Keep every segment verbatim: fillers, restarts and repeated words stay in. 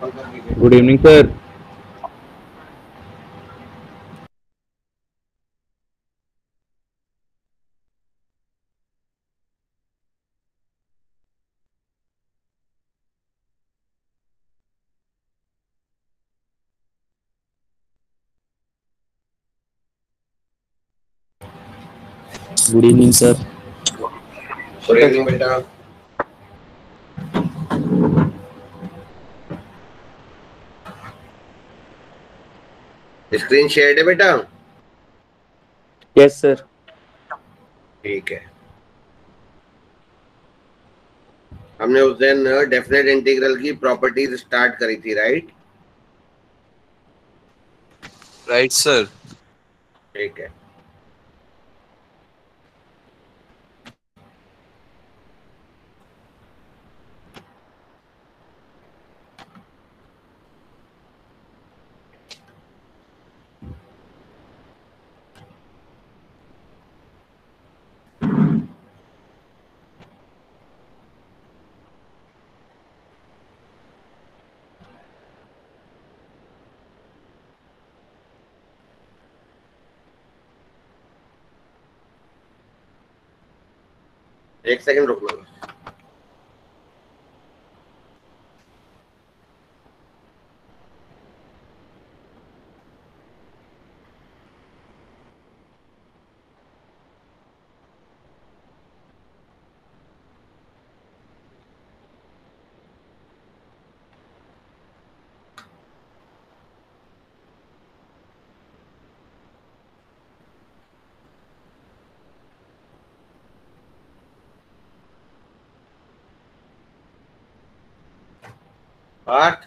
Good evening, sir. Good evening, sir. Good evening बेटा. Screen share है बेटा. Yes, sir. ठीक है. हमने उस दिन डेफिनेट इंटीग्रल की प्रॉपर्टीज स्टार्ट करी थी, राइट? Right sir. ठीक है. एक सेकंड रुकना. पार्थ.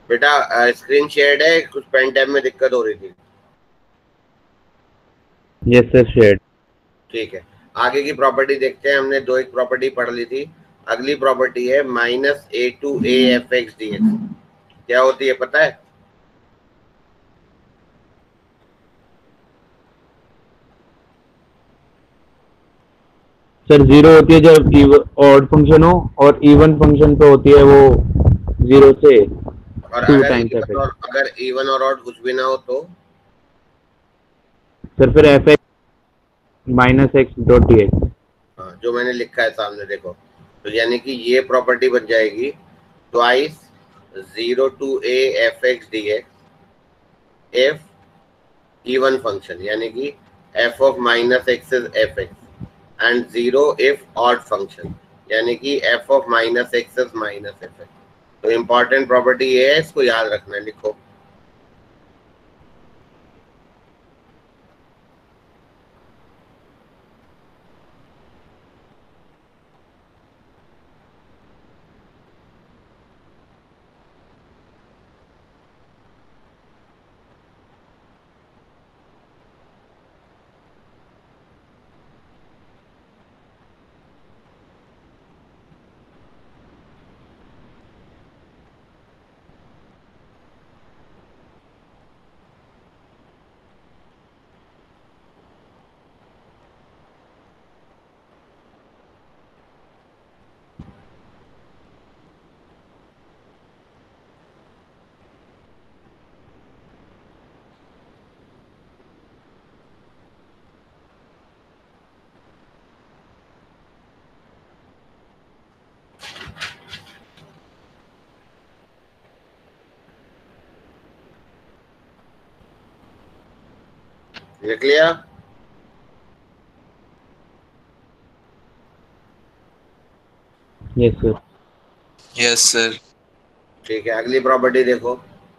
बेटा स्क्रीन शेयर्ड है, कुछ पेन टैब में दिक्कत हो रही थी। Yes sir shared. ठीक है, आगे की प्रॉपर्टी देखते हैं। हमने दो एक प्रॉपर्टी पढ़ ली थी। अगली प्रॉपर्टी है minus a to a f x d x. क्या होती है पता है? सर जीरो होती है जब ऑड फंक्शन हो, और इवन फंक्शन पे होती है वो जीरो से और टू अगर टाइम्स एफ इवन और एक्स। अगर इवन और ऑड कुछ भी ना हो तो? सर फिर f x minus x dot d x. हाँ, जो मैंने लिखा है सामने देखो। तो यानी कि ये प्रॉपर्टी बन जाएगी twice zero to a f x d x f even function, यानी कि f of minus x is f x and zero if odd function, यानी कि f of minus x is minus f x. तो important property ये है, इसको याद रखना है, लिखो। लिख लिया? Yes sir. Yes, sir. ठीक है, अगली प्रॉपर्टी देखो।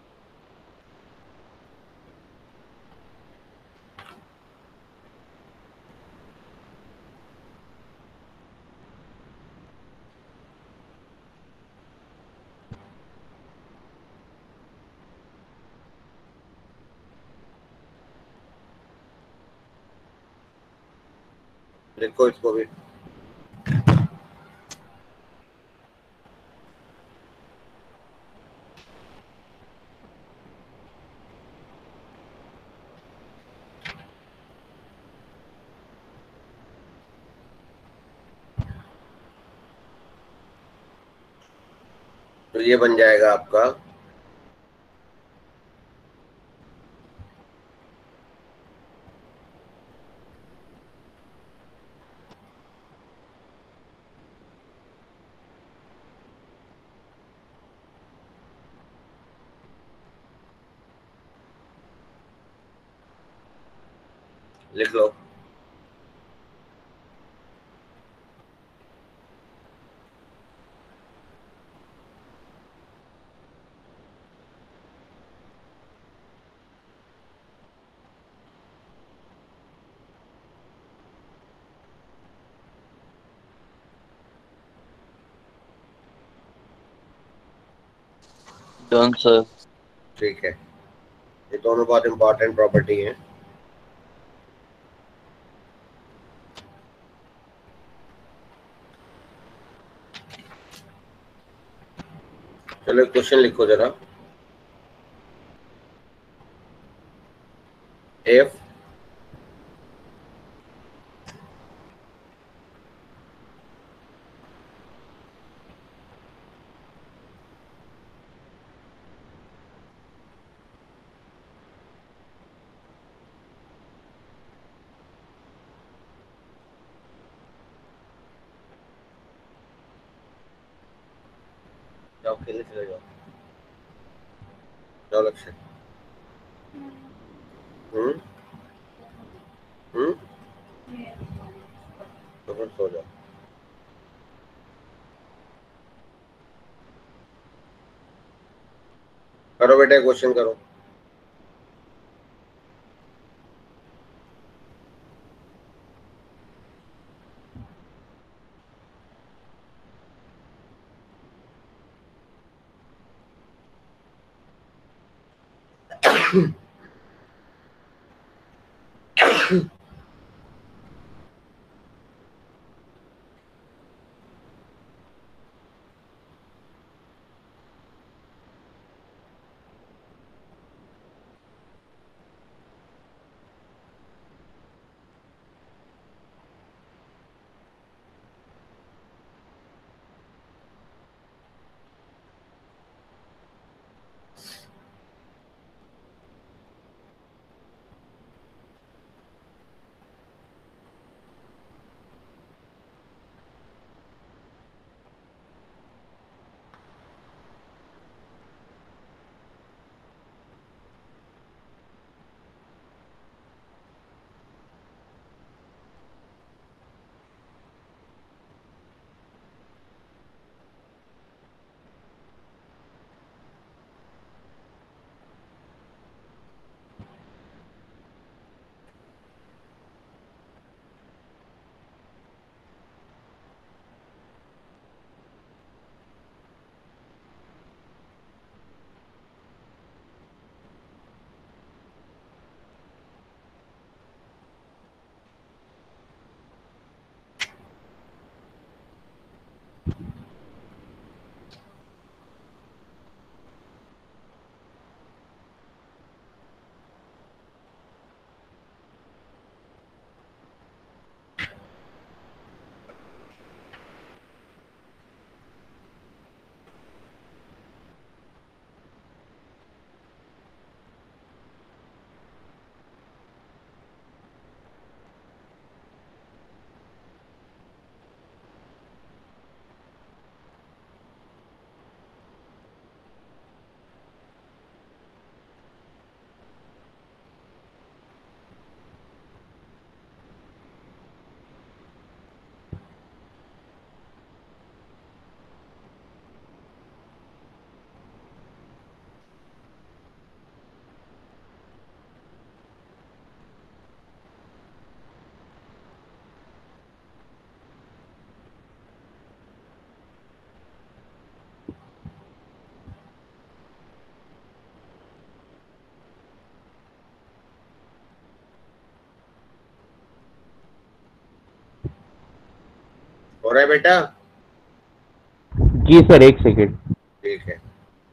देखो इसको भी। तो ये बन जाएगा आपका लिख लो। Done, sir. ठीक है, ये दोनों बहुत इंपॉर्टेंट प्रॉपर्टी हैं। चलो क्वेश्चन लिखो जरा। एफ जाओ खेलने चले जाओ, जाओ लक्ष्य। हम्म हम्म तो फिर सो जाओ। करो बेटा, क्वेश्चन करो। हो रहा है बेटा? जी सर, एक सेकेंड। ठीक है।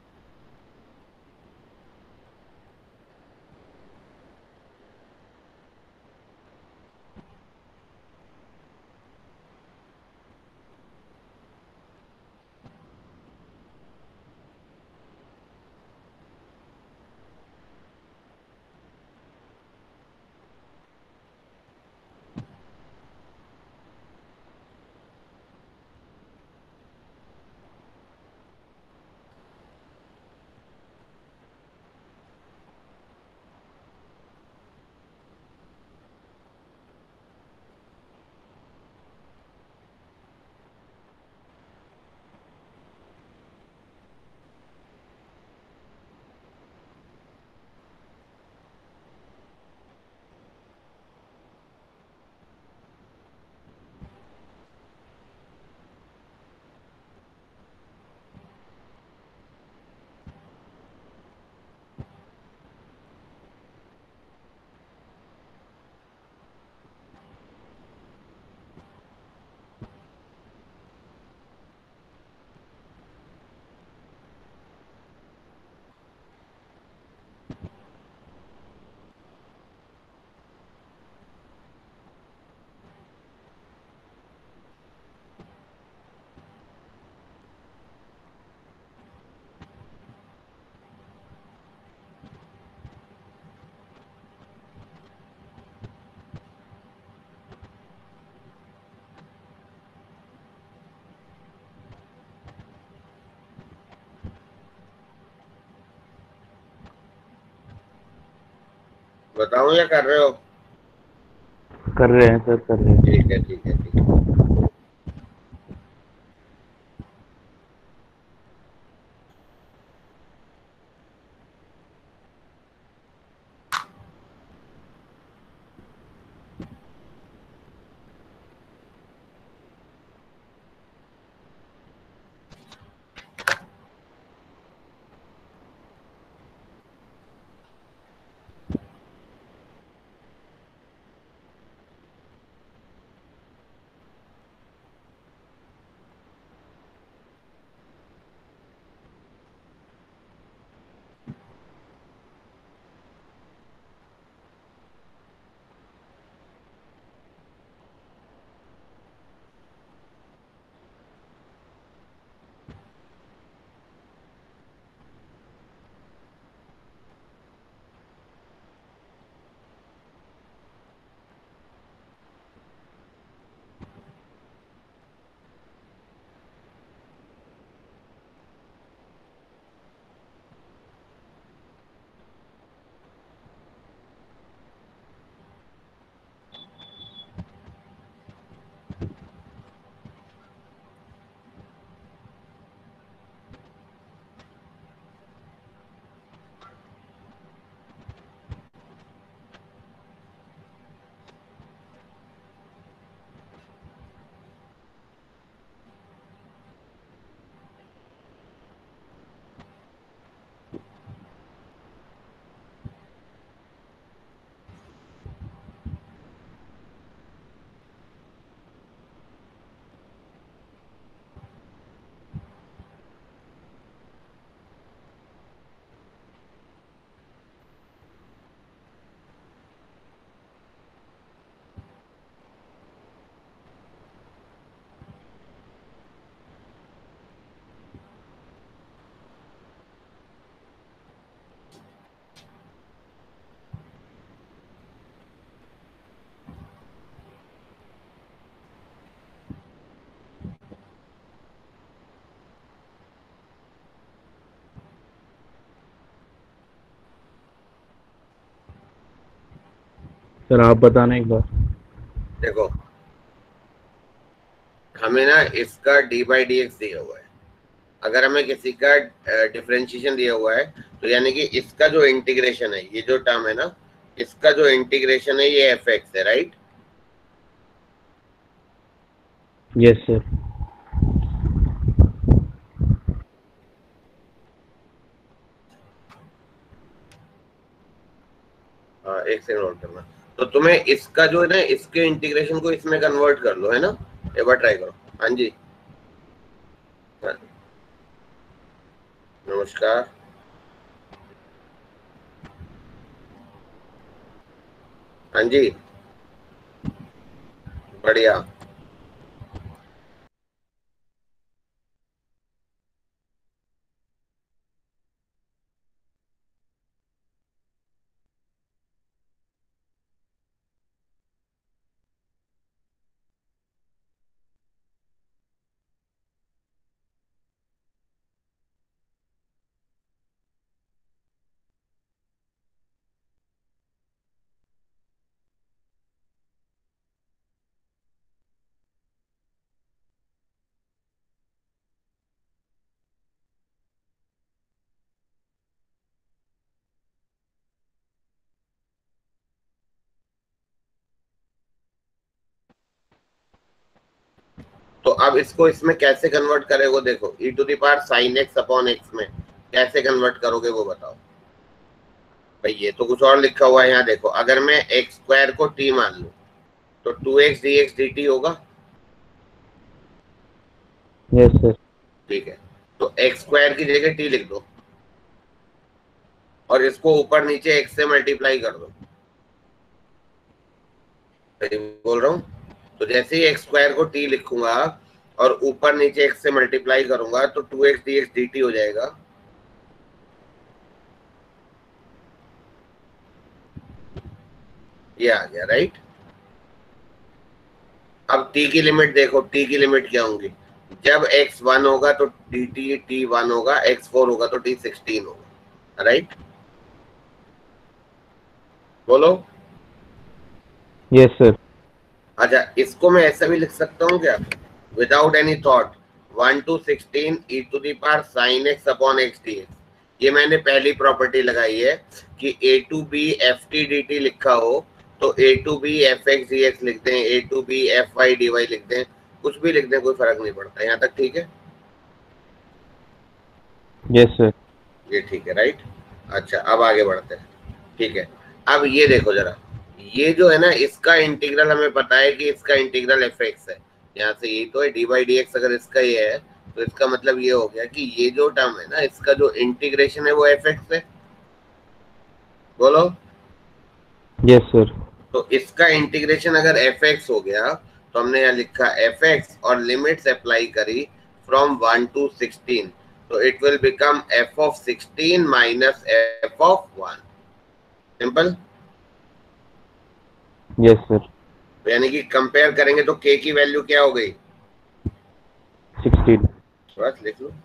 बताऊं या कर रहे हो? कर रहे हैं सर, कर रहे हैं। ठीक है ठीक है ठीक है। सर आप बताना एक बार। देखो हमें ना इसका डी बाई डी एक्स दिया हुआ है, अगर हमें किसी का डिफरेंशिएशन दिया हुआ है तो यानी कि इसका जो इंटीग्रेशन है, ये जो टर्म है ना, इसका जो इंटीग्रेशन है ये एफ एक्स है, राइट? Yes sir. हाँ एक सेकंड नोट करना। तो तुम्हें इसका जो है ना, इसके इंटीग्रेशन को इसमें कन्वर्ट कर लो, है ना? एक बार ट्राई करो। हाँ जी, हाँ, नमस्कार। हाँ जी, बढ़िया। तो अब इसको इसमें कैसे कन्वर्ट करेगो? देखो e to the power sine x upon x में कैसे कन्वर्ट करोगे वो बताओ भाई। ये तो कुछ और लिखा हुआ है यहाँ, देखो अगर मैं एक्स स्क्वायर को t मान लूं तो two x d x d t होगा। Yes sir. ठीक है, तो एक्स स्क्वायर की जगह t लिख दो और इसको ऊपर नीचे x से मल्टीप्लाई कर दो। सही बोल रहा हूँ? तो जैसे ही एक्स स्क्वायर को t लिखूंगा और ऊपर नीचे x से मल्टीप्लाई करूंगा तो two x d x d t हो जाएगा। ये आ गया, राइट? अब t की लिमिट देखो, t की लिमिट क्या होंगी? जब x वन होगा तो dt t वन होगा, x फोर होगा तो t सिक्सटीन होगा, राइट? बोलो। Yes sir. अच्छा, इसको मैं ऐसा भी लिख सकता हूँ क्या, without any thought, one to sixteen e to the power sine x upon x d x. ये मैंने पहली प्रॉपर्टी लगाई है कि a to b f t d t लिखा हो तो a to b f x d x लिख दें, a to b f y d y लिख दें, कुछ भी लिख दें, कोई फर्क नहीं पड़ता। यहाँ तक ठीक है? Yes sir. ये ठीक है, राइट? अच्छा, अब आगे बढ़ते हैं। ठीक है, अब ये देखो जरा, ये जो है ना, इसका इंटीग्रल हमें पता है कि इसका इंटीग्रल एफ एक्स है। यहाँ से ये तो है डी बाई डी एक्स, अगर इसका ये है तो इसका मतलब ये हो गया कि ये जो टर्म है ना, इसका जो इंटीग्रेशन है वो एफ एक्स है। बोलो। Yes sir. तो इसका इंटीग्रेशन अगर एफ एक्स हो गया तो हमने यहाँ लिखा एफ एक्स और लिमिट्स अप्लाई करी फ्रॉम वन टू सिक्सटीन, तो it will become f of sixteen minus f of one. Simple. Yes sir. यानी कि कंपेयर करेंगे तो k की वैल्यू क्या हो गई? सिक्सटीन। बस लिख लो।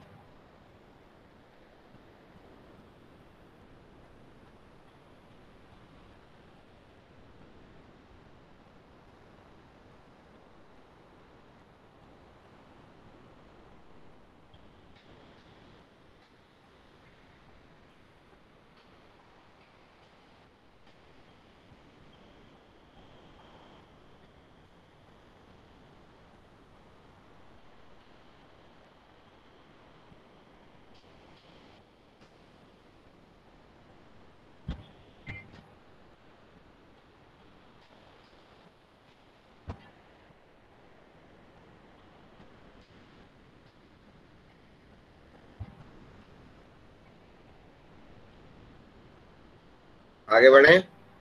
आगे बढ़े,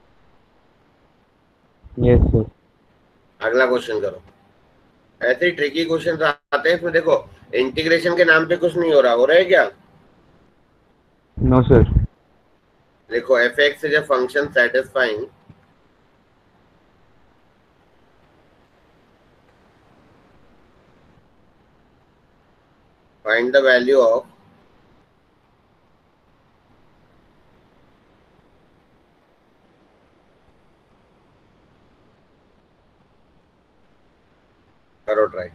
यस सर। अगला क्वेश्चन करो। ऐसे ही ट्रिकी क्वेश्चन आते हैं इसमें। देखो इंटीग्रेशन के नाम पे कुछ नहीं हो रहा, हो रहा है क्या? No sir. देखो f x is a function satisfying find the value of करो ट्राई।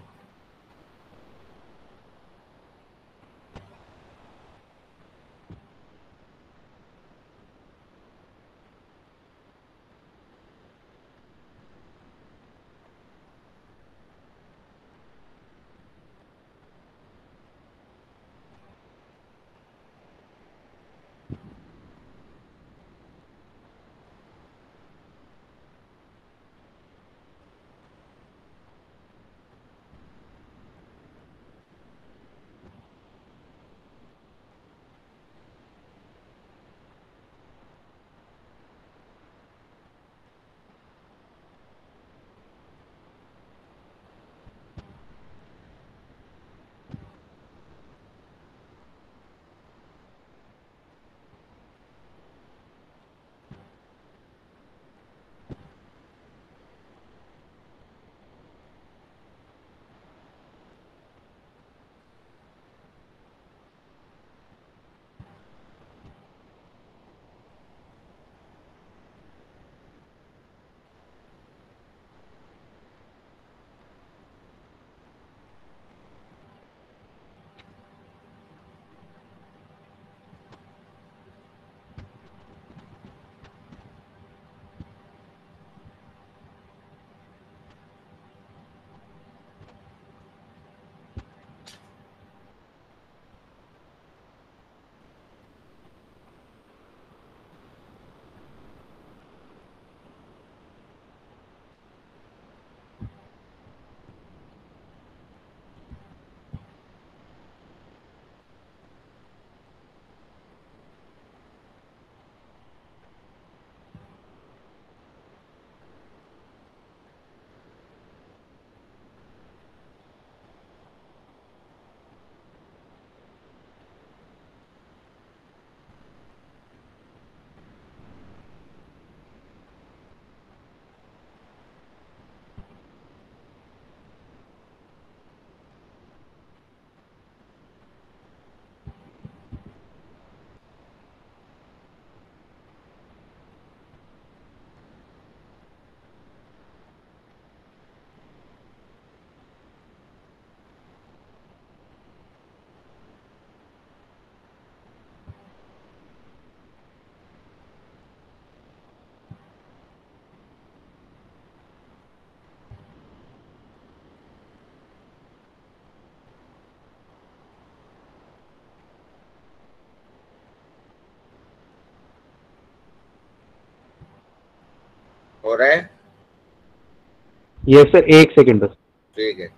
हो रहा है? यस सर, एक सेकंड बस। ठीक है।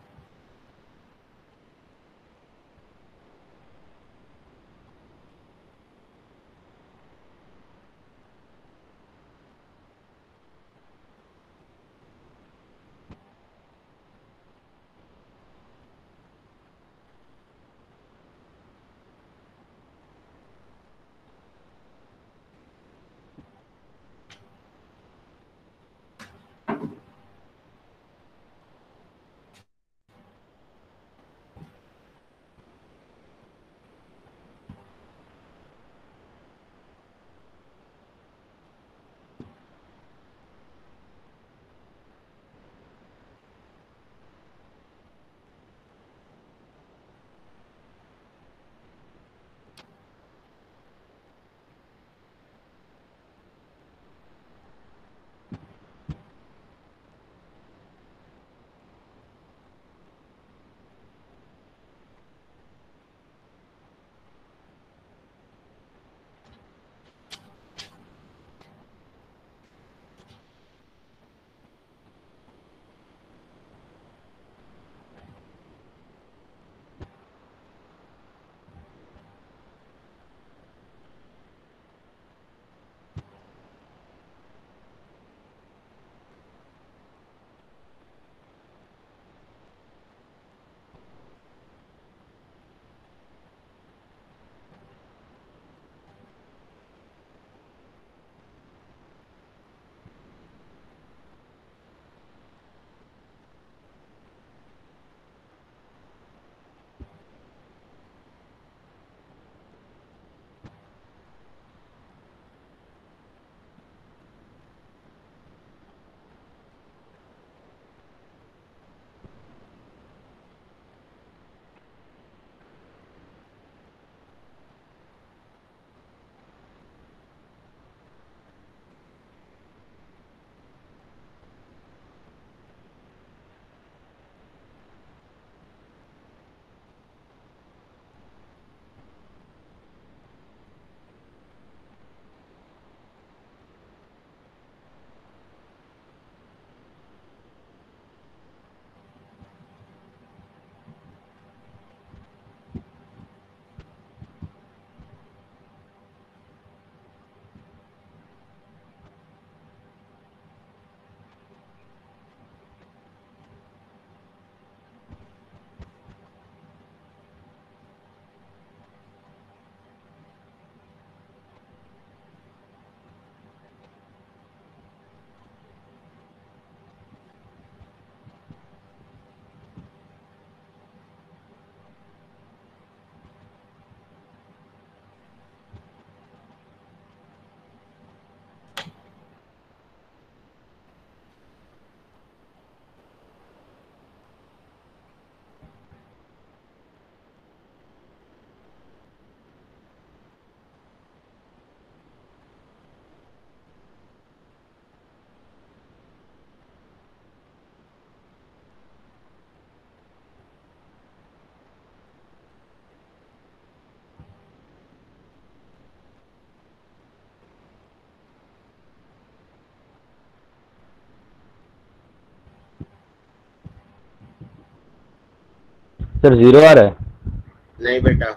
सर जीरो आ रहा है। नहीं बेटा,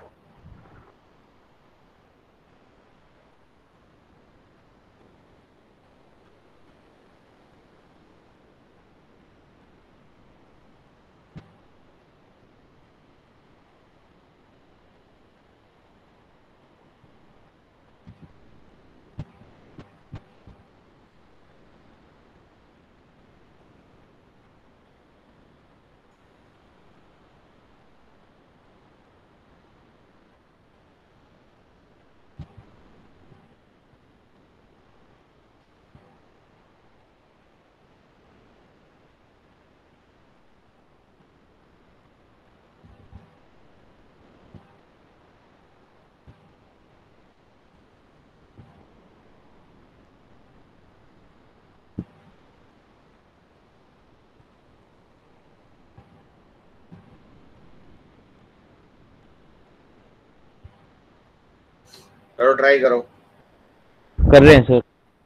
करो ट्राई करो। कर रहे हैं सर।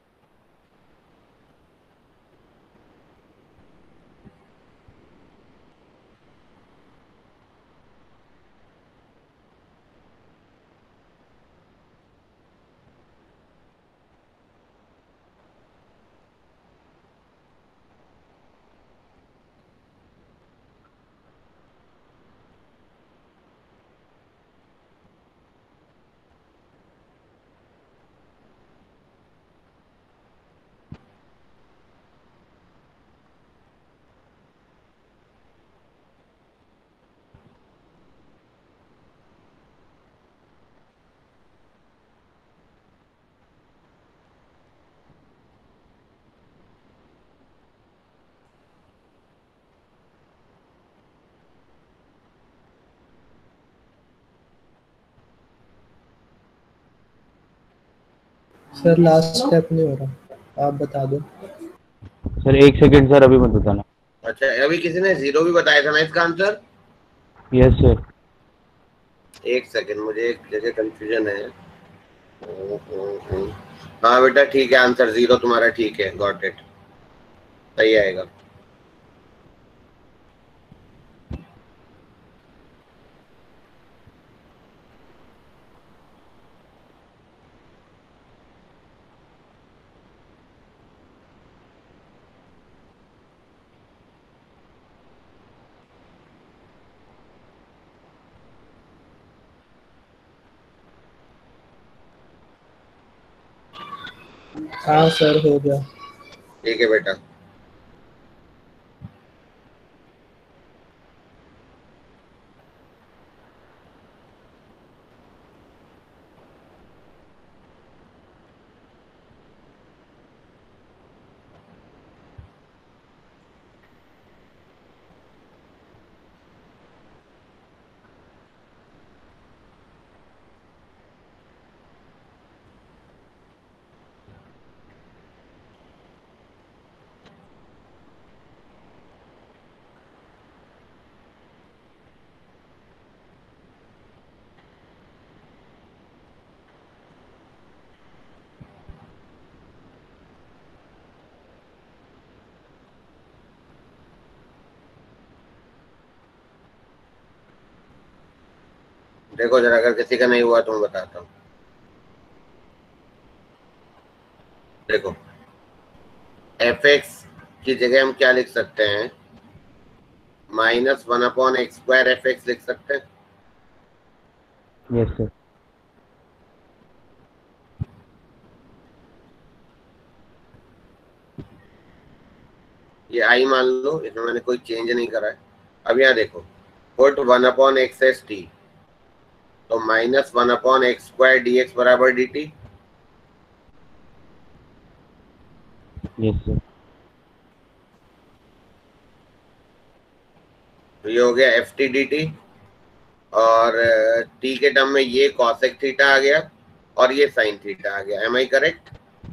सर लास्ट स्टेप नहीं हो रहा, आप बता दो। सर एक सेकंड सर, अभी मत बताना। अच्छा, अभी किसी ने जीरो भी बताया था ना इसका आंसर? Yes sir. एक सेकंड, मुझे एक जगह कंफ्यूजन है। हाँ बेटा ठीक है, आंसर जीरो तुम्हारा ठीक है, गॉट इट, सही आएगा। हाँ सर हो गया। ठीक है बेटा। देखो जरा, अगर किसी का नहीं हुआ तो मैं बताता हूँ। देखो, एफ एक्स की जगह हम क्या लिख सकते हैं? Minus one upon x square f x लिख सकते हैं। Yes sir. ये आई मान लो, इसमें मैंने कोई चेंज नहीं करा है। अब यहाँ देखो, put one upon x as t, तो minus one upon x square d x बराबर डी टी। Yes sir. तो ये हो गया एफ टी डी टी, और टी के टर्म में ये कॉसेक थीटा आ गया और ये साइन थीटा आ गया। Am I correct?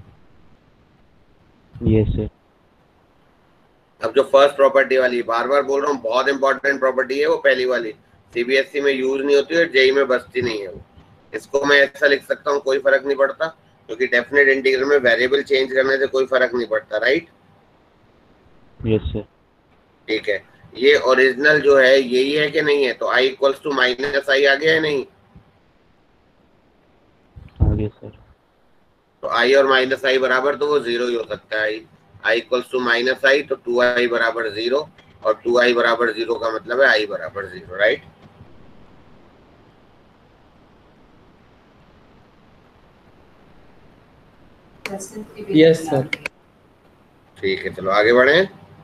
Yes sir. अब जो फर्स्ट प्रॉपर्टी वाली, बार बार बोल रहा हूँ, बहुत इंपॉर्टेंट प्रॉपर्टी है वो, पहली वाली, सीबीएसई में यूज नहीं होती और जेई में बसती नहीं है वो। इसको मैं ऐसा लिख सकता हूँ, कोई फर्क नहीं पड़ता, क्योंकि डेफिनेट इंटीग्रल में वेरिएबल चेंज करने से कोई फर्क नहीं पड़ता, राइट? Yes sir. ठीक है। ये ओरिजिनल जो है यही है कि नहीं है? तो I equals to minus I आ गया है नहीं? आगे सर। तो आई और माइनस आई बराबर, तो वो जीरो ही हो सकता है। I I equals to minus I, तो टू आई बराबर जीरो, और टू आई बराबर जीरो का मतलब है आई बराबर जीरो, राइट? Yes sir. ठीक है, चलो आगे बढ़े।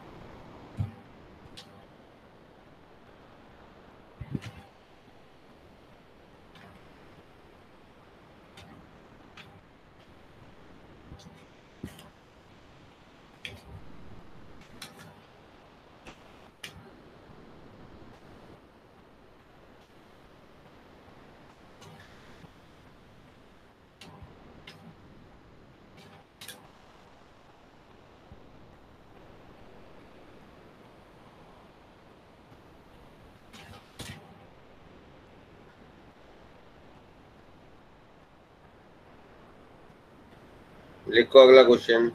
लिखो अगला क्वेश्चन।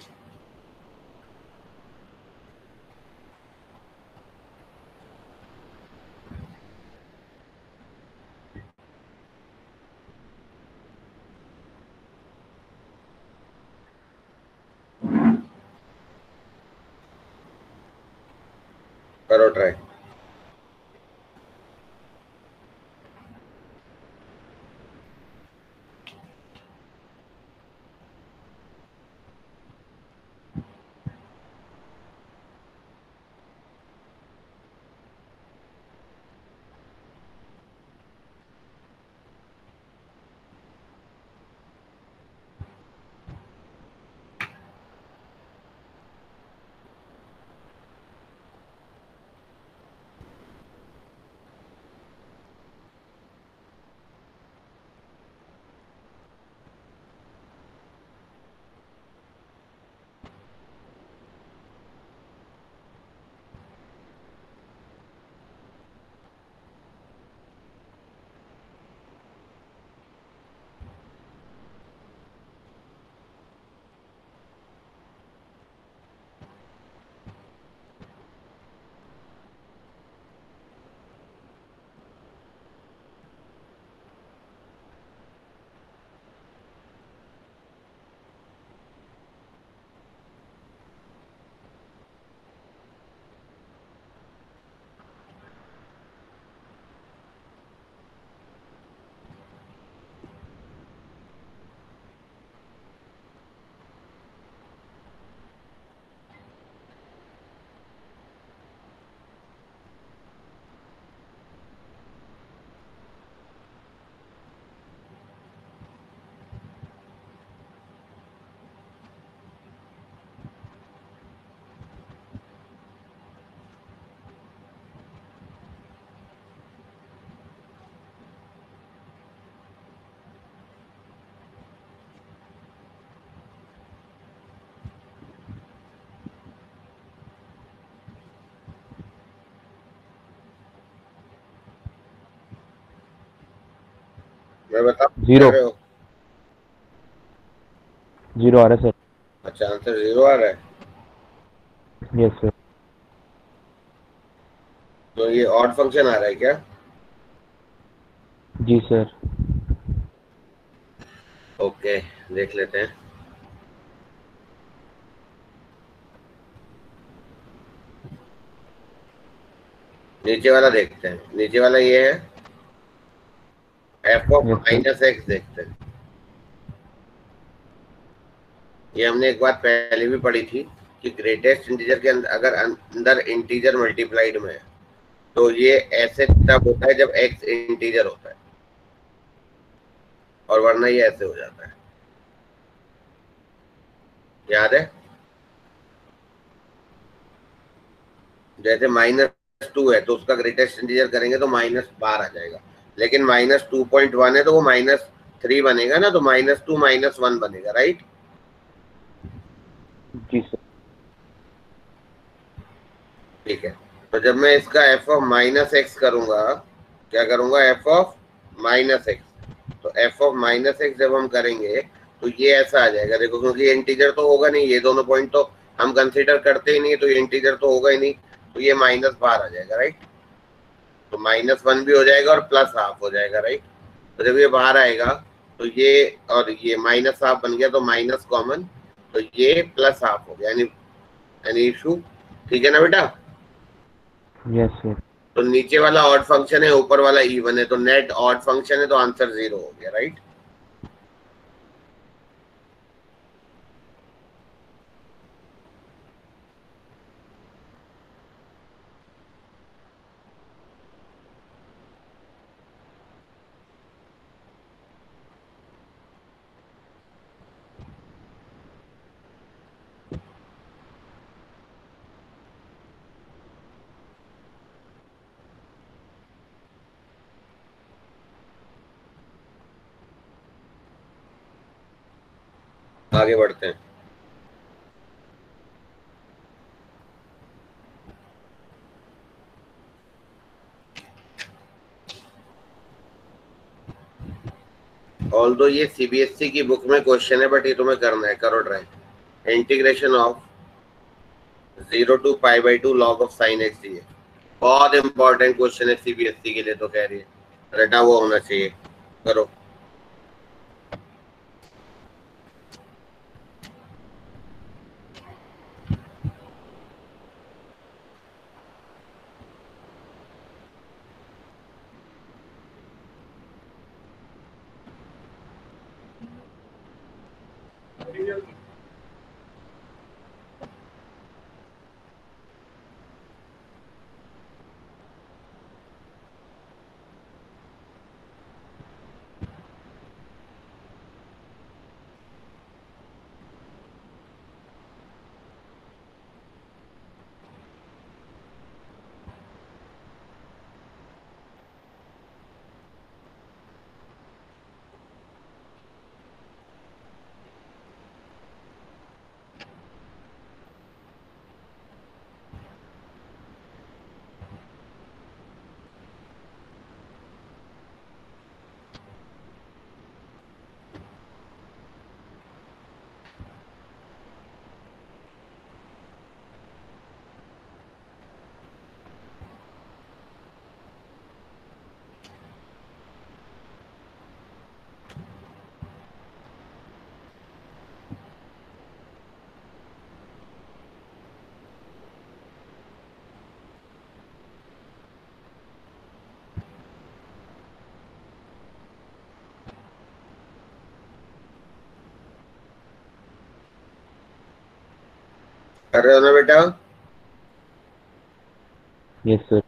करो ट्राई। मैं बता जीरो। रहे हो? जीरो आ रहा है सर। अच्छा, आंसर जीरो आ रहा है। Yes sir. तो ये ऑड फंक्शन आ रहा है क्या? जी सर। ओके, देख लेते हैं। नीचे वाला देखते हैं। नीचे वाला ये है f of Yes, sir. Minus x. देखते हैं, ये हमने एक बात पहले भी पढ़ी थी कि ग्रेटेस्ट इंटीजर के अंदर अगर अंदर इंटीजर मल्टीप्लाइड में है तो ये ऐसे तब होता है जब एक्स इंटीजर होता है, और वरना ये ऐसे हो जाता है। याद है? जैसे माइनस टू है तो उसका ग्रेटेस्ट इंटीजर करेंगे तो माइनस बार आ जाएगा, लेकिन माइनस टू पॉइंट वन है तो वो माइनस थ्री बनेगा ना, तो माइनस टू माइनस वन बनेगा, राइट? जी सर। ठीक है, तो जब मैं इसका एफ ऑफ माइनस एक्स करूंगा, क्या करूंगा? F of minus x. तो एफ ऑफ माइनस एक्स जब हम करेंगे तो ये ऐसा आ जाएगा, देखो, क्योंकि ये इंटीजर तो होगा नहीं, ये दोनों पॉइंट तो हम कंसीडर करते ही नहीं, तो ये इंटीजर तो होगा ही नहीं। तो ये माइनस बाहर आ जाएगा, राइट। तो माइनस वन भी हो जाएगा और प्लस हाफ हो जाएगा, राइट। तो जब ये बाहर आएगा तो ये और ये माइनस हाफ बन गया, तो माइनस कॉमन, तो ये प्लस हाफ हो गया, यानी यानी इशू, ठीक है ना बेटा। Yes sir. तो नीचे वाला ऑड फंक्शन है, ऊपर वाला इवन है, तो नेट ऑड फंक्शन है, तो आंसर जीरो हो गया, राइट। आगे बढ़ते हैं। ऑल्दो ये सीबीएसई की बुक में क्वेश्चन है, बट ये तुम्हें करना है, करो try. Integration of zero to pi by two log of sine x d, बहुत इंपॉर्टेंट क्वेश्चन है सीबीएसई के लिए, तो कह रही है रटा वो होना चाहिए, करो। कर रहे हो ना बेटा? Yes sir.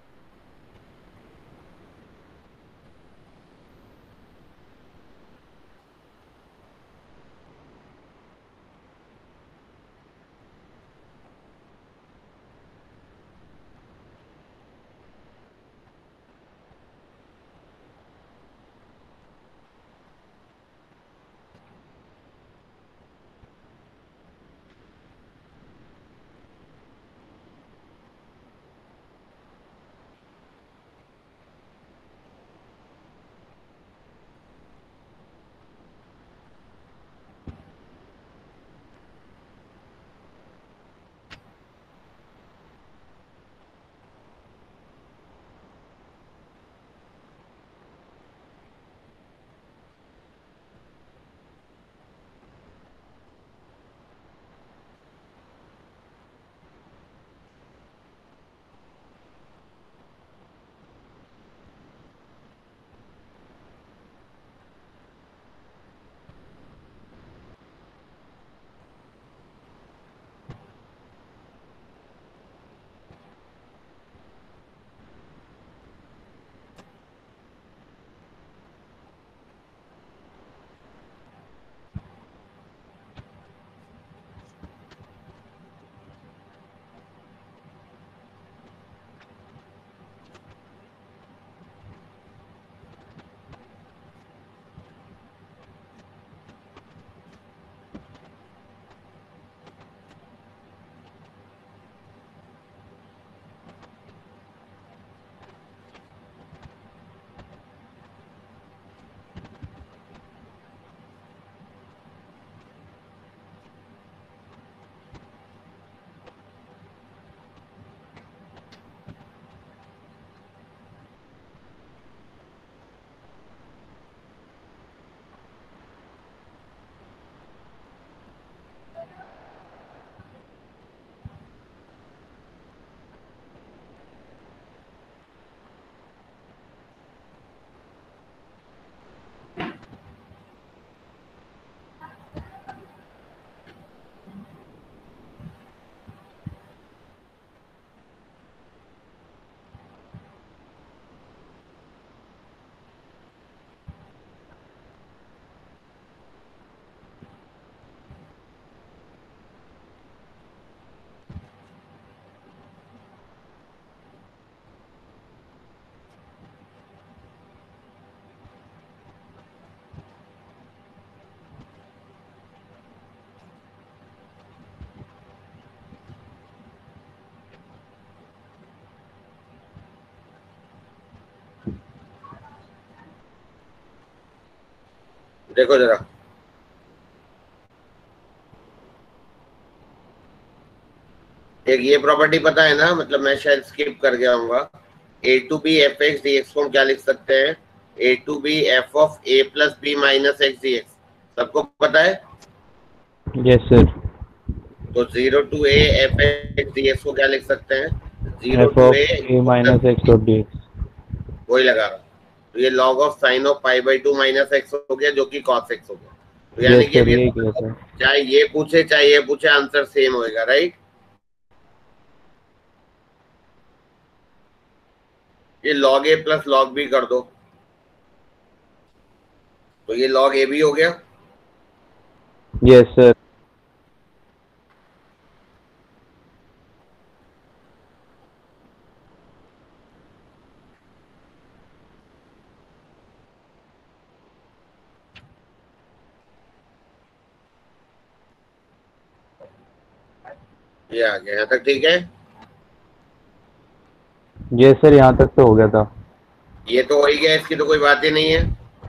देखो जरा, एक ये प्रॉपर्टी पता है ना, मतलब मैं शायद स्किप कर गया हूँ। A to b f x d x को हम क्या लिख सकते हैं? A to b f of a plus b minus x d x. सबको पता है? Yes sir. तो zero to a f x d x को क्या लिख सकते हैं? Zero f two of a a minus x dot d x. वही लगा रहा हूँ। तो ये log of sine of pi by two minus x हो गया, जो कि कॉस एक्स हो गया। तो यानी यस कि सर, अभी यही किया सर। चाहे ये पूछे चाहे ये पूछे, आंसर सेम होएगा, राइट? ये log a plus log b कर दो, तो ये लॉग ए बी हो गया। Yes sir. ये आ गया, यहाँ तक ठीक है? यस सर, यहाँ तक तो हो गया था। ये तो हो ही गया, इसकी तो कोई बात ही नहीं है।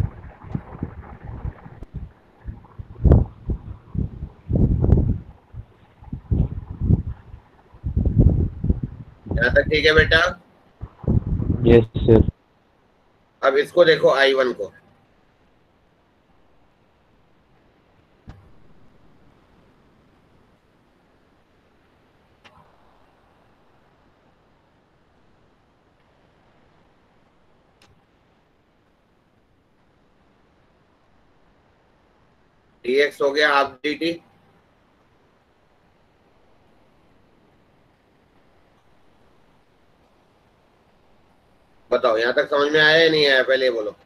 यहाँ तक ठीक है बेटा? Yes sir. अब इसको देखो, आई वन को। डी एक्स हो गया हाफ डी टी। बताओ यहाँ तक समझ में आया या नहीं आया? पहले बोलो।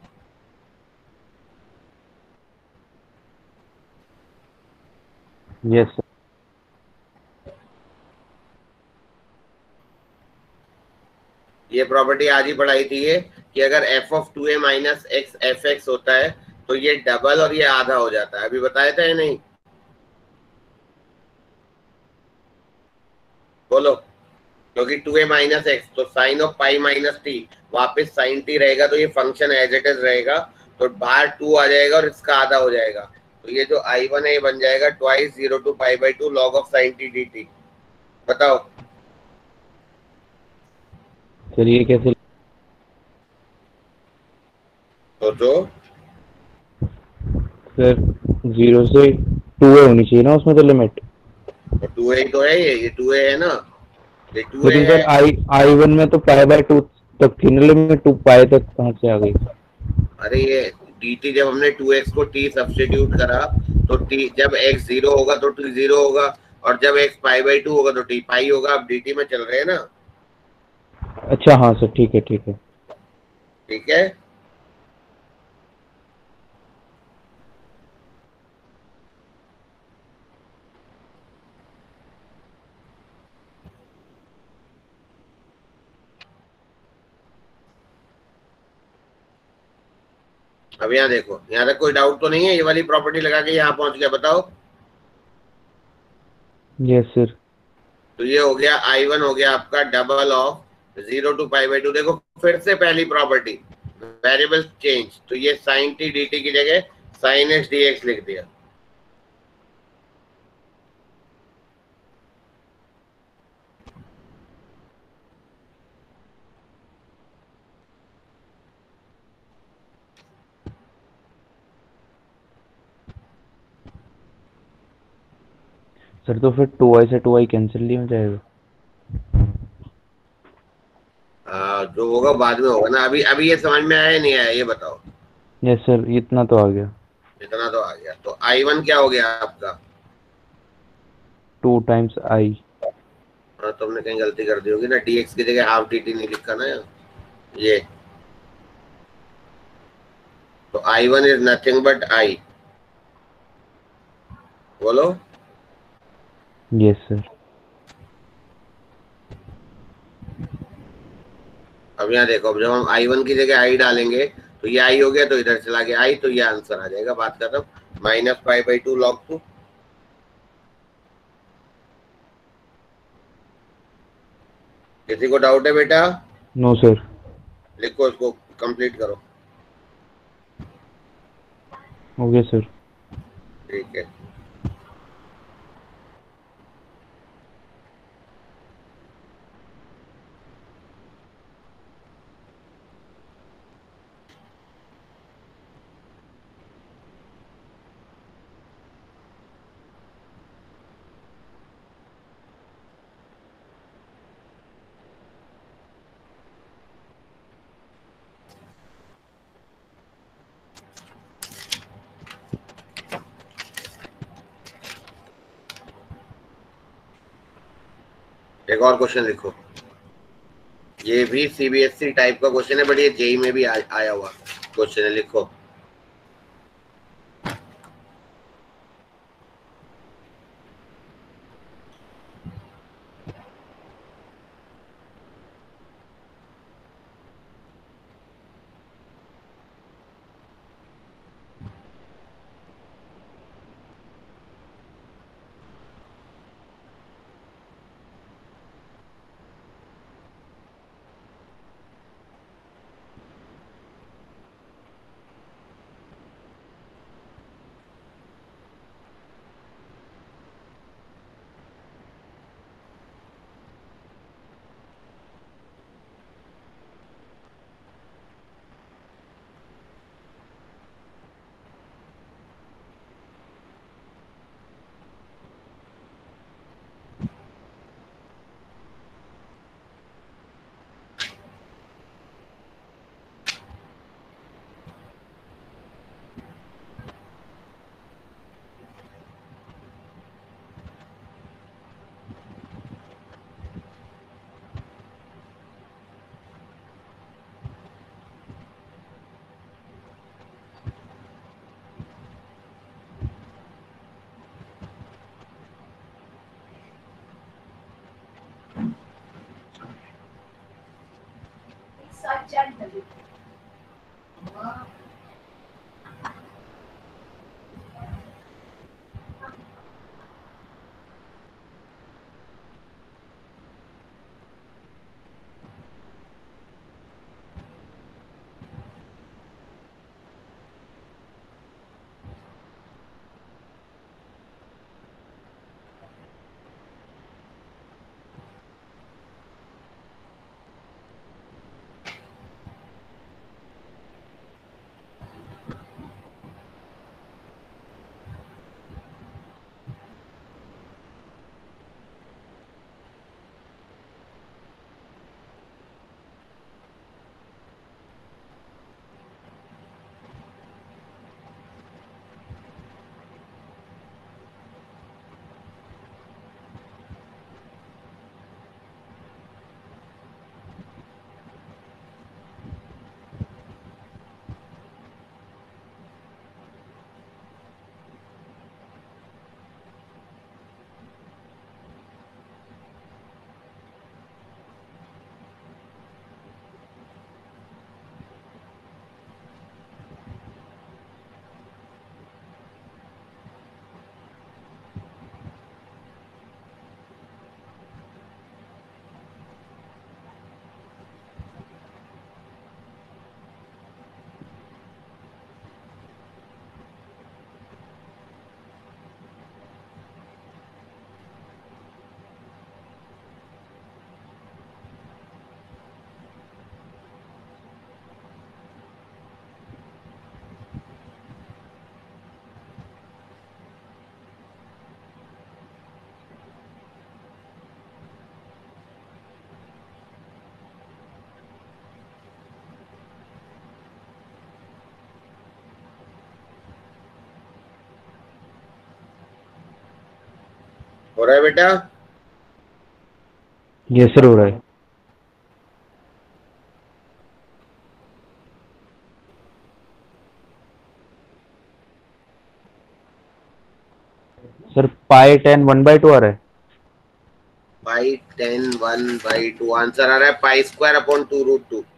Yes sir. ये प्रॉपर्टी आज ही पढ़ाई थी ये, कि अगर f of two a minus x f x होता है तो ये डबल और ये आधा हो जाता है। अभी बताया था या नहीं? बोलो। क्योंकि टू ए माइनस एक्स तो sine of pi minus t, वापिस साइन टी रहेगा, तो ये फंक्शन एज इट इज रहेगा, तो बाहर टू आ जाएगा और इसका आधा हो जाएगा। तो ये जो आई वन है ये बन जाएगा twice zero to pi by two log of sine t d t. बताओ सर ये कैसे? सोचो। सर जीरो से टू ए होनी चाहिए ना उसमें तो लिमिट। तो टू ए तो है, ये ये टू ए है ना, ये टू ए लेकिन है। सर आई आई वन में तो पाई बाय टू तक थी ना लिमिट, टू पाई तक कहाँ से आ गई? अरे ये dt जब हमने टू एक्स को t सब्स्टिट्यूट करा तो t जब x जीरो होगा तो t जीरो होगा, और जब x पाई बाई टू होगा तो t पाई होगा। अब dt में चल रहे हैं ना। अच्छा हाँ सर, ठीक है ठीक है। ठीक है, अब यहाँ देखो, यहाँ तक कोई डाउट तो नहीं है? ये वाली प्रॉपर्टी लगा के यहाँ पहुंच गया, बताओ। Yes sir. तो ये हो गया आई वन हो गया आपका double of zero to pi by two. देखो फिर से पहली प्रॉपर्टी, वेरिएबल चेंज, तो ये साइन टी डी टी की जगह साइन एक्स डी एक्स लिख दिया। सर तो फिर टू आई से टू आई कैंसिल नहीं हो जाएगा? आ, जो होगा बाद में होगा ना। अभी अभी ये समझ में आया नहीं आया, ये बताओ। यस सर, इतना तो आ गया। इतना तो आ गया। तो आई वन क्या हो गया आपका? Two times I. हाँ, तुमने कहीं गलती कर दी होगी ना, dx की जगह हाफ dt नहीं लिखा ना यहाँ। ये तो I one is nothing but I. बोलो। Yes sir. अब यहाँ देखो, अब जब हम आई वन की जगह आई डालेंगे तो ये आई हो गया, तो इधर चला गया आई, तो ये आंसर आ जाएगा। बात खत्म। Minus pi by two log two. किसी को डाउट है बेटा? No sir. लिखो, इसको कंप्लीट करो। Okay sir. ठीक है। एक और क्वेश्चन लिखो। ये भी सीबीएसई टाइप का क्वेश्चन है, बट ये जेई में भी आ, आया हुआ क्वेश्चन है। लिखो। हो रहा है बेटा? यस सर, हो रहा है। Sir pi tan one by two आ रहा है। Pi tan one by two answer आ रहा है pi square upon two root two.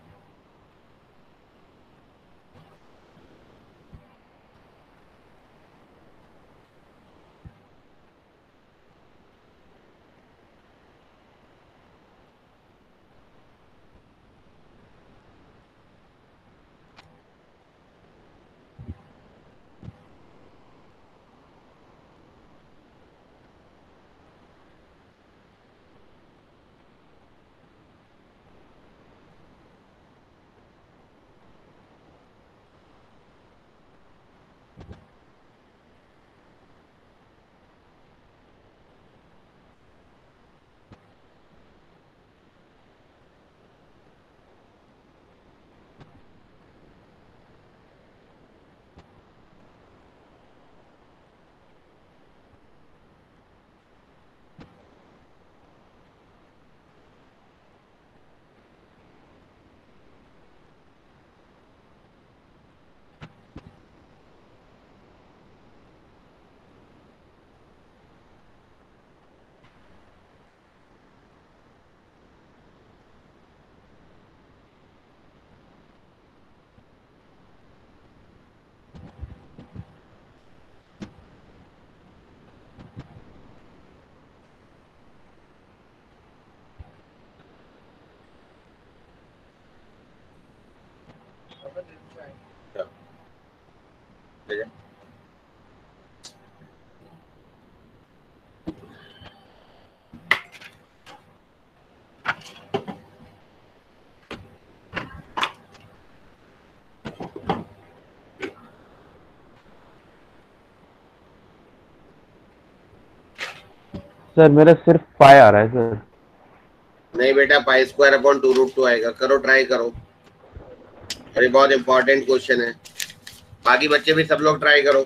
Sir मेरा सिर्फ पाई आ रहा है सर। नहीं बेटा, pi square upon two root two आएगा। करो, ट्राई करो। अरे बहुत इंपॉर्टेंट क्वेश्चन है। बाकी बच्चे भी सब लोग ट्राई करो।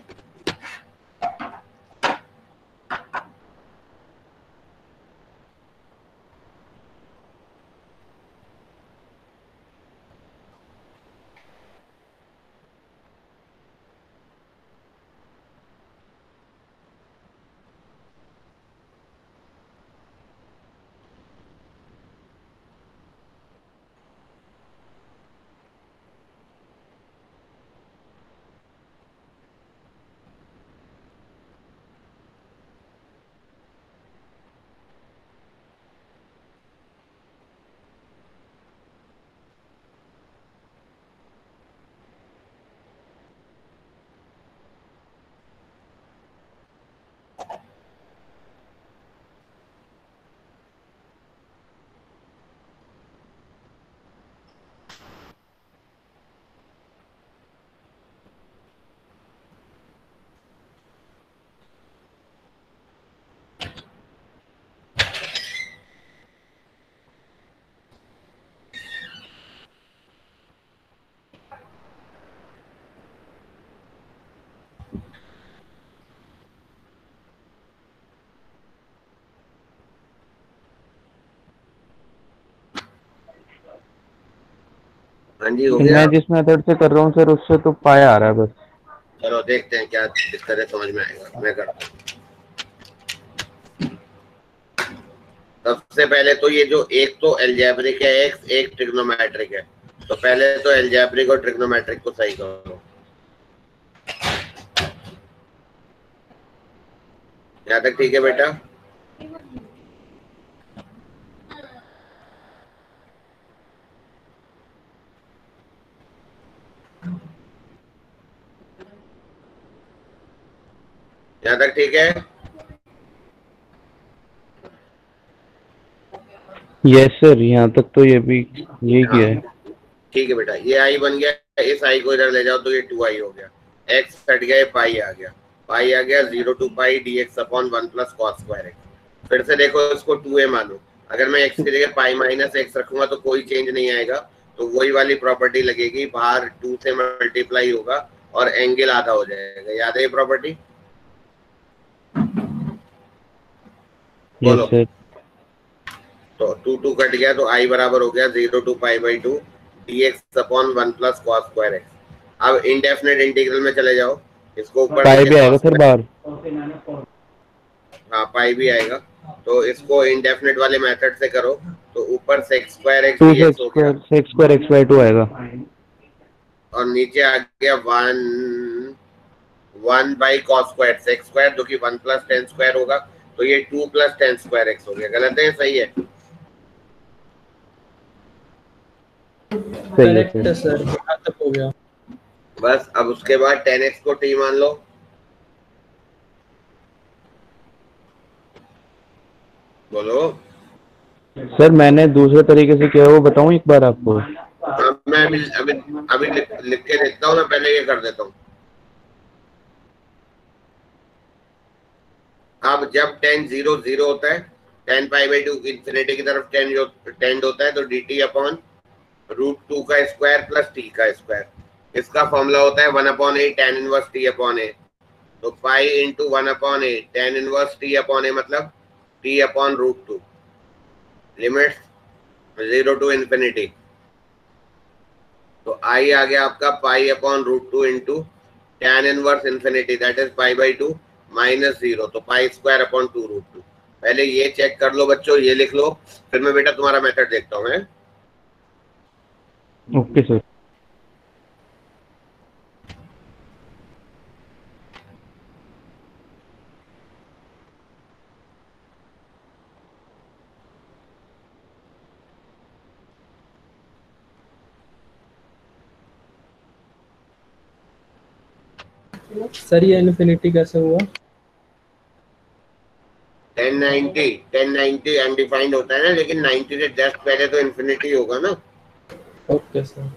हाँ जी, हो गया। मैं जिस मेथड से कर रहा हूँ सर उससे तो पाई आ रहा है बस। चलो देखते हैं क्या दिक्कत है, समझ में आएगा। मैं करता हूँ। सबसे पहले तो ये जो एक तो एल्जेब्रिक है, एक एक ट्रिग्नोमेट्रिक है। तो पहले तो एल्जेब्रिक और ट्रिग्नोमेट्रिक को सही करो। यहाँ तक ठीक है बेटा? यहाँ तक ठीक है? यस सर, यहाँ तक तो ये भी यही हाँ किया है। ठीक है बेटा, ये आई बन गया। इस आई को इधर ले जाओ तो ये टू आई हो गया। एक्स हट गया, पाई आ गया। पाई आ गया zero to pi d x upon one plus cos square x. फिर से देखो, इसको टू ए मानो। अगर मैं एक्स की जगह पाई माइनस एक्स रखूंगा तो कोई चेंज नहीं आएगा। तो वही वाली प्रॉपर्टी लगेगी, बाहर टू से मल्टीप्लाई होगा और एंगल आधा हो जाएगा। याद है ये प्रॉपर्टी? यस बोलो। सर। तो टू टू कट गया तो आई बराबर हो गया zero to pi by two d x upon one plus cos square x. अब इंडेफिनेट इंटीग्रल में चले जाओ। इसको ऊपर पाई नीचे भी आएगा cos सर square- बाहर। हाँ, पाई भी आएगा। तो इसको इंडेफिनेट वाले मेथड से करो तो ऊपर sec square x two d sec x हो गया square sec square x by two आएगा। और नीचे आ गया one one by cos square sec square, जो कि वन प्लस टेन स्क्वायर होगा। तो ये two plus tan square x हो गया। गलत है, सही है? सही है करेक्ट सर। है सर, यहाँ तक हो गया। बस अब उसके बाद टेन एक्स को टी मान लो। बोलो। सर मैंने दूसरे तरीके से किया है, वो बताऊं एक बार आपको? अब मैं अभी अभी अभी लिख, लिख के देखता हूँ। मैं पहले ये कर देता हूँ। अब जब टेन जीरो जीरो होता है, tan pi by two infinity की तरफ टेन जो टेंड होता है, तो d t upon root two का स्क्वायर प्लस टी का स्क्वायर। इसका फॉर्मूला होता है one upon a tan inverse t upon a. तो pi into one upon a tan inverse t upon a मतलब t upon root two. Limits zero to infinity. तो I आ गया आपका pi upon root two into ten inverse infinity, that is pi by two minus zero. तो pi square upon two root two. पहले ये check कर लो बच्चों, ये लिख लो। फिर मैं बेटा तुम्हारा मेथड देखता हूँ। Okay sir. सर ये इन्फिनिटी कैसे हुआ? Tan ninety tan ninety undefined होता है ना, लेकिन नाइंटी से जस्ट पहले तो इन्फिनिटी होगा ना। Okay sir.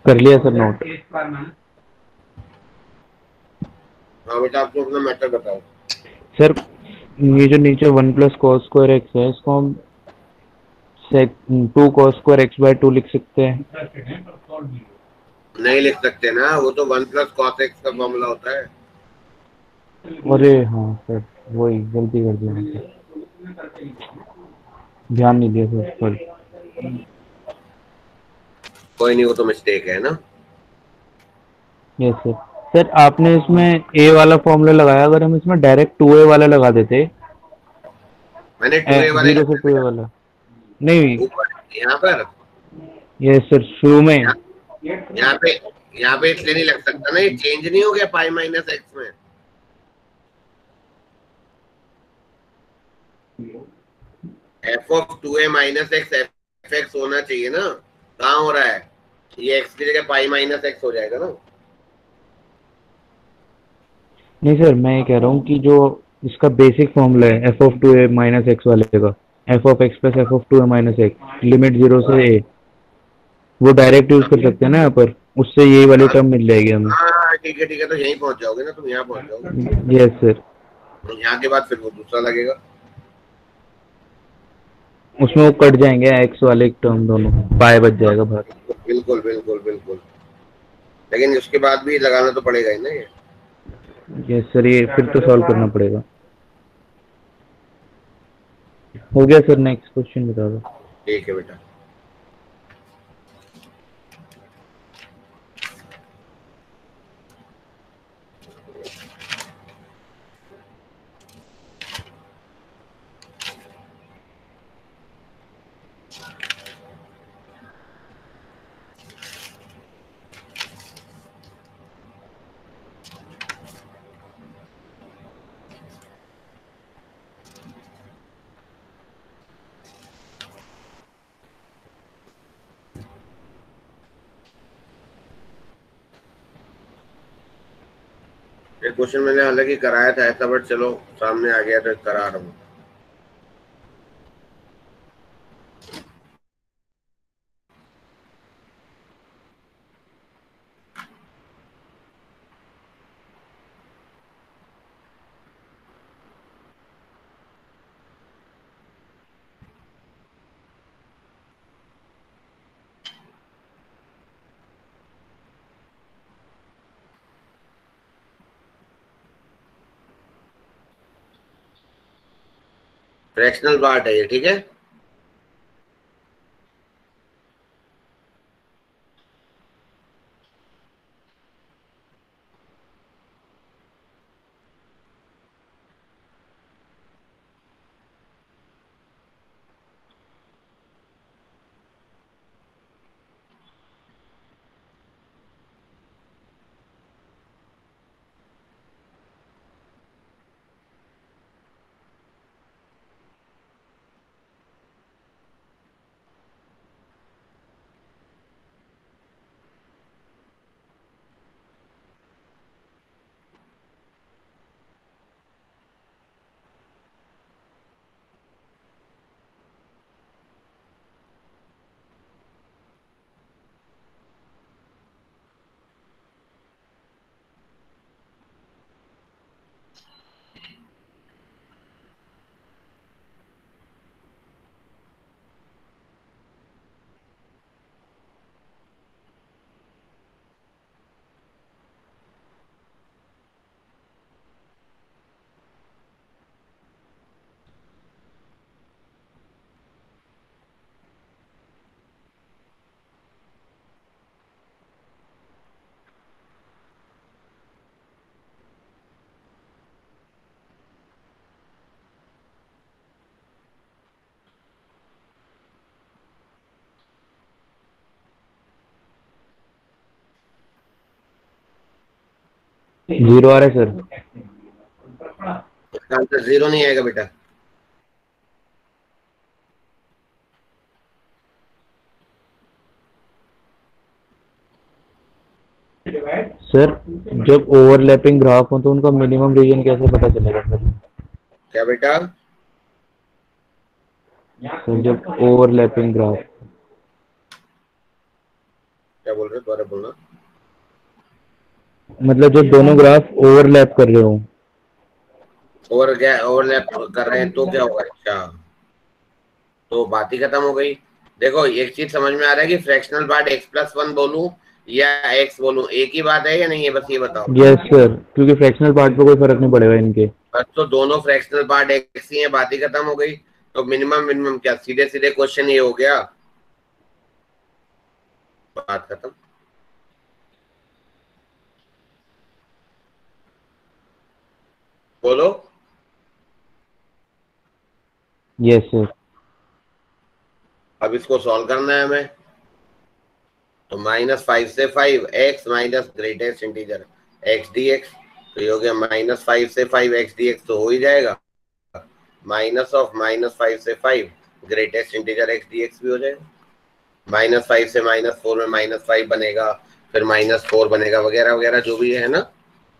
कर लिया सर नोट। हाँ बेटा, आपको अपना मेथड बताओ। सर ये जो नीचे one plus cos square x है, इसको हम two cos square x by two लिख सकते हैं। नहीं लिख सकते ना, वो तो वन प्लस कॉस एक्स का फॉर्मूला होता है। अरे हाँ सर, वही गलती कर दी मैंने सर, ध्यान नहीं दिया सर पर। कोई नहीं, वो तो मिस्टेक है ना। Yes sir. सर आपने इसमें ए वाला फॉर्मूला लगाया, अगर हम इसमें डायरेक्ट टू ए वाला लगा देते, मैंने टू ए वाले जीरो से टू ए वाला नहीं। ऊपर यहाँ पर, यस सर, शुरू में। यहाँ यहाँ पे यहाँ पे इसलिए नहीं लग सकता ना, ये चेंज नहीं हो गया पाई माइनस एक्स में। F of two a minus x f x होना चाहिए ना, कहाँ हो रहा है? ये एक्स की जगह पाई माइनस एक्स हो जाएगा ना। नहीं सर, मैं ये कह रहा हूँ कि जो इसका बेसिक फॉर्मूला है f of two a minus x वाले का, f of x plus f of two a minus x limit zero से ए, वो डायरेक्ट यूज कर सकते हैं ना यहाँ पर, उससे यही वाली टर्म मिल जाएगी हमें। हाँ ठीक है ठीक है, तो यहीं पहुंच जाओगे ना, तुम यहाँ पहुंच जाओगे। Yes sir. यहाँ के बाद फिर वो दूसरा लगेगा, उसमें वो कट जाएंगे एक्स वाले टर्म दोनों, पाए बच जाएगा बाहर। बिल्कुल बिल्कुल बिल्कुल, लेकिन उसके बाद भी लगाना तो पड़ेगा ही ना ये। यस सर, ये फिर तो सॉल्व करना पड़ेगा। हो गया सर, नेक्स्ट क्वेश्चन बता दो। ठीक है बेटा। ये क्वेश्चन मैंने हालांकि कराया था ऐसा, बट चलो सामने आ गया तो करा रहा हूँ। फ्रैक्शनल पार्ट है ये, ठीक है। जीरो आ रहा है सर। इसका आंसर जीरो नहीं आएगा बेटा। सर जब ओवरलैपिंग ग्राफ हो तो उनका मिनिमम रीजन कैसे पता चलेगा सर? क्या बेटा? सर जब ओवरलैपिंग ग्राफ क्या बोल रहे हो, दोबारा बोलना। मतलब जब दोनों ग्राफ ओवरलैप कर रहे हो। ओवर क्या ओवरलैप कर रहे हैं तो क्या होगा? अच्छा, तो बात ही खत्म हो गई। देखो एक चीज समझ में आ रहा है कि fractional part x plus one बोलूं या एक्स बोलूं, एक ही बात है या नहीं है? बस ये बताओ। यस सर, क्योंकि फ्रैक्शनल पार्ट पे कोई फर्क नहीं पड़ेगा इनके। बस तो दोनों फ्रैक्शनल पार्ट एक्स ही है, बात ही खत्म हो गई। तो मिनिमम मिनिमम क्या, सीधे सीधे क्वेश्चन ये हो गया, बात खत्म। बोलो। Yes sir. अब इसको सॉल्व करना है हमें, तो माइनस फाइव से five x minus greatest integer x d x, तो ये हो गया माइनस फाइव से फाइव एक्स डी एक्स, तो हो ही जाएगा। माइनस ऑफ माइनस फाइव से five greatest integer x d x भी हो जाएगा। माइनस फाइव से माइनस फोर में माइनस फाइव बनेगा, फिर माइनस फोर बनेगा, वगैरह वगैरह जो भी है ना।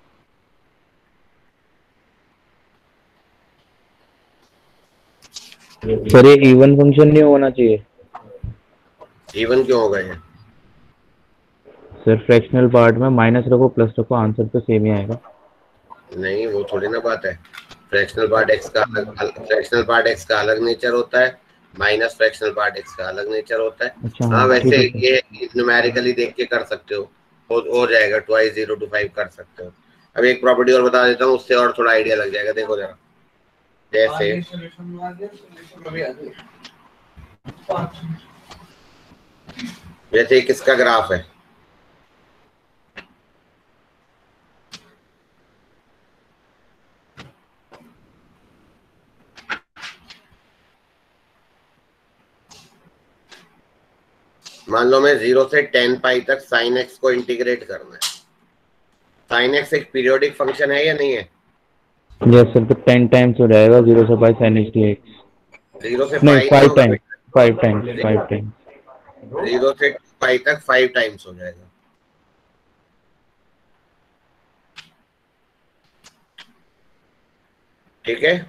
सर ये इवन फंक्शन नहीं होना चाहिए। इवन क्यों होगा ये? सर फ्रैक्शनल पार्ट में माइनस रखो प्लस रखो आंसर तो सेम ही आएगा। नहीं, वो थोड़ी ना बात है। फ्रैक्शनल पार्ट एक्स का अलग फ्रैक्शनल पार्ट एक्स का अलग नेचर होता है, माइनस फ्रैक्शनल पार्ट एक्स का अलग नेचर होता है। अच्छा हाँ हाँ ठीक वैसे है सर। ये न्यूमेरिकली देख के कर सकते हो, हो, हो जाएगा। ट्वाइस जीरो टू फाइव कर सकते हो। अब एक प्रॉपर्टी और बता देता हूँ, उससे और थोड़ा आइडिया लग जाएगा। देखो जरा, जैसे जैसे किसका ग्राफ है, मान लो मैं जीरो से टेन पाई तक साइन एक्स को इंटीग्रेट करना है। साइन एक्स एक पीरियोडिक फंक्शन है या नहीं है? यस सर, तो टेन टाइम्स हो जाएगा जीरो से pi sine x d x. Zero से नहीं पाई नहीं फाइव होगा टाइम्स, बेटा, five times five times. Zero से पाई तक फाइव टाइम्स हो जाएगा। ठीक है,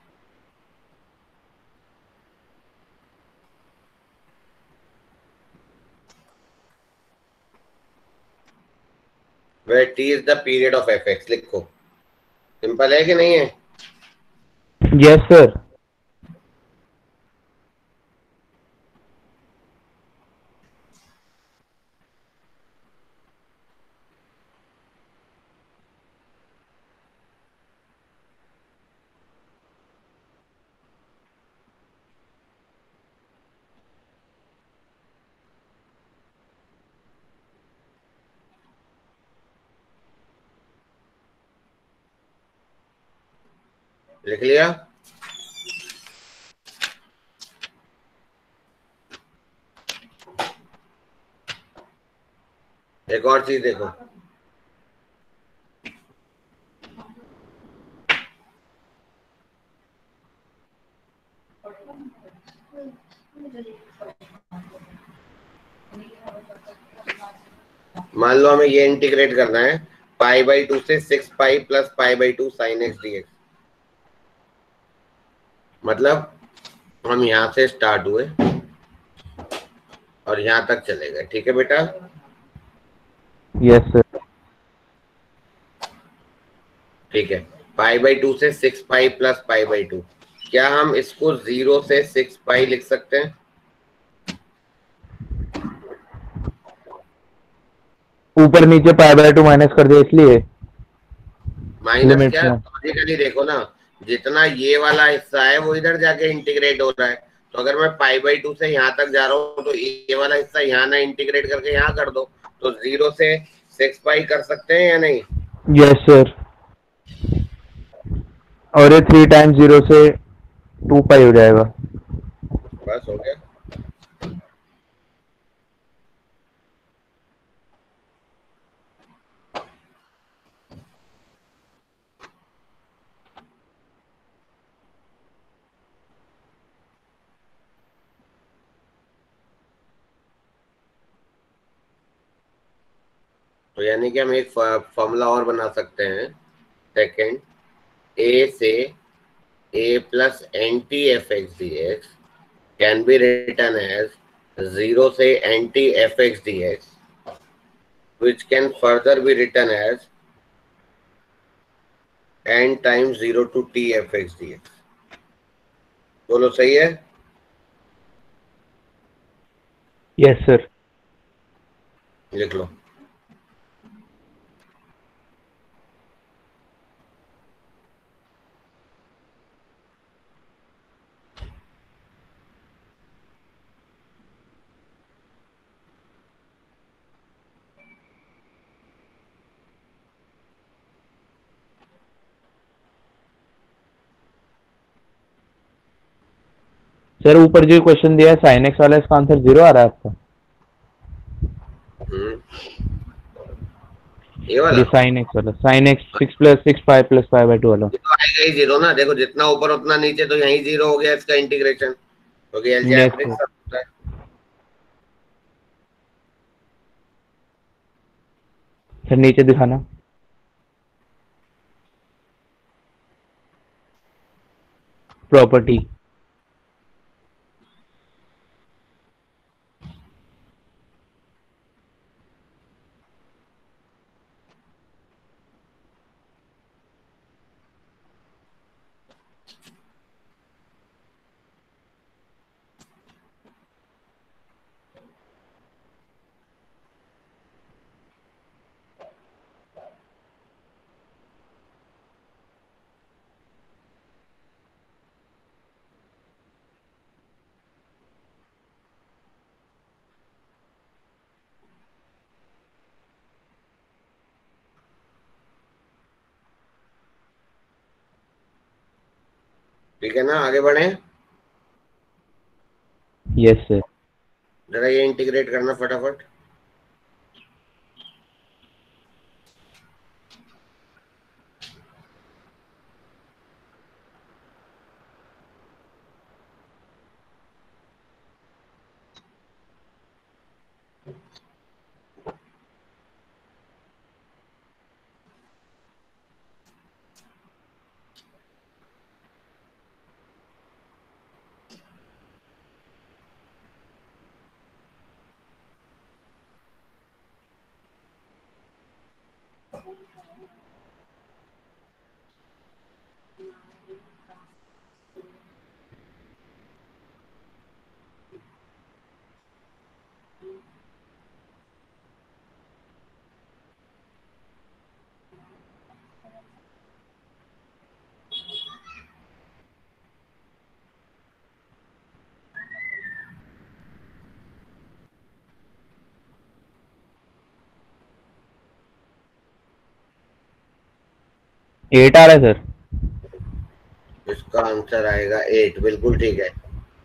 where t is the period of fx लिखो। सिंपल है कि नहीं है? Yes sir. लिख लिया? एक और चीज देखो, मान लो हमें ये इंटीग्रेट करना है पाई बाई टू से six pi plus pi by two sine x d x. मतलब हम यहां से स्टार्ट हुए और यहां तक चले गए। ठीक है बेटा? Yes sir. ठीक है, पाई बाई टू से six pi plus pi by two, क्या हम इसको जीरो से सिक्स पाई लिख सकते हैं? ऊपर नीचे पाई बाय टू माइनस कर दिया इसलिए। माइनस लिमिट क्या, में। लॉजिकली देखो ना, जितना ये वाला हिस्सा है वो इधर जाके इंटीग्रेट हो रहा है। तो अगर मैं पाई बाई टू से यहाँ तक जा रहा हूँ तो ये वाला हिस्सा यहाँ ना इंटीग्रेट करके यहाँ कर दो, तो जीरो से सिक्स पाई कर सकते हैं या नहीं? Yes sir. और ये थ्री टाइम्स जीरो से टू पाई हो जाएगा। बस हो गया। तो यानी कि हम एक फॉर्मूला और बना सकते हैं। सेकंड, ए से a plus n t f x d x can be written as zero से n t f x d x which can further be written as n times zero to t fx dx. बोलो सही है? Yes sir. लिख लो। Sir ऊपर जो question दिया है साइन एक्स वाला, इसका आंसर जीरो आ रहा है आपका? हम्म ये वाला साइन एक्स वाला, sine x six plus six five plus five by two वाला। ये तो आएगा ही जीरो ना। देखो जितना ऊपर उतना नीचे, तो यही जीरो हो गया इसका इंटीग्रेशन, क्योंकि तो अलजेब्रिक Yes, सब होता है। सर नीचे दिखाना। प्रॉपर्टी। ठीक है ना, आगे बढ़े। Yes sir. जरा ये इंटीग्रेट करना फटाफट। एट आ रहा है सर। इसका आंसर आएगा एट। बिल्कुल ठीक है।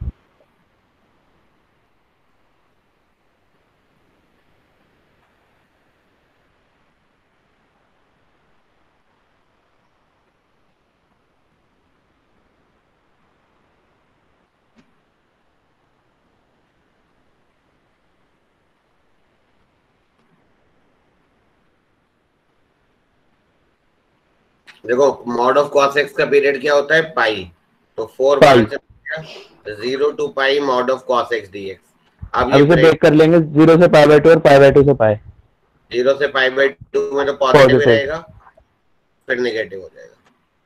देखो मॉड ऑफ कॉस एक्स का पीरियड क्या होता है? पाई। तो फोर बार चला गया, zero to pi mod of cos x d x. अब अब ये इसे ब्रेक कर लेंगे, जीरो से पाई बाई टू और पाई बाई टू से पाई। जीरो से पाई बाई टू में तो पॉजिटिव ही Positive. रहेगा, फिर नेगेटिव हो जाएगा।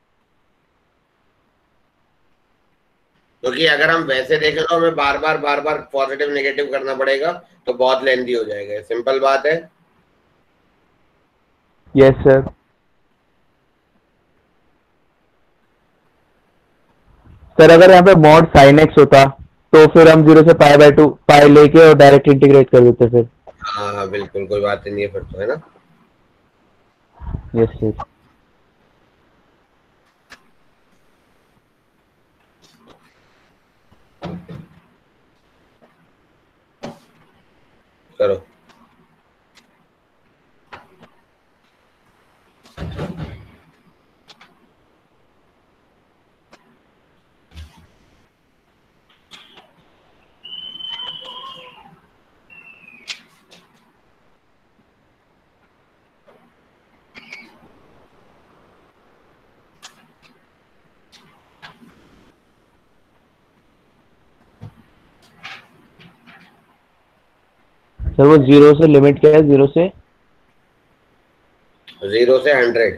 क्योंकि अगर हम वैसे देखें तो हमें बार बार बार बार पॉजिटिव नेगेटिव करना पड़ेगा, तो बहुत लेंथी हो जाएगा। सिंपल बात है। Yes sir. सर अगर यहाँ पे मॉड साइन एक्स होता तो फिर हम जीरो से पाई बाई टू पाई लेके और डायरेक्ट इंटीग्रेट कर देते फिर। हाँ हाँ बिल्कुल, कोई बात नहीं है फिर तो, है ना। Yes sir. करो। सर वो जीरो से लिमिट क्या है? जीरो से जीरो से हंड्रेड।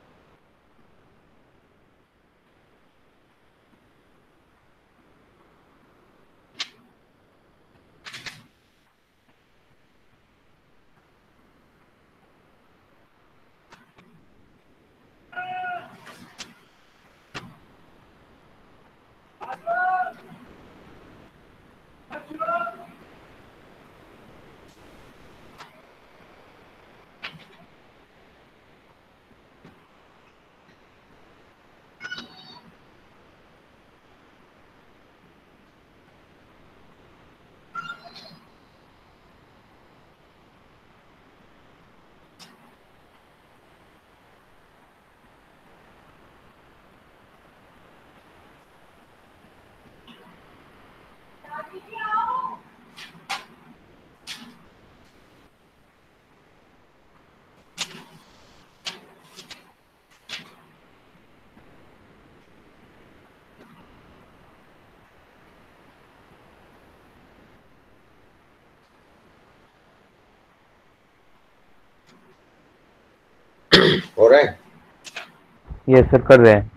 हो रहा है? यस सर, कर रहे हैं।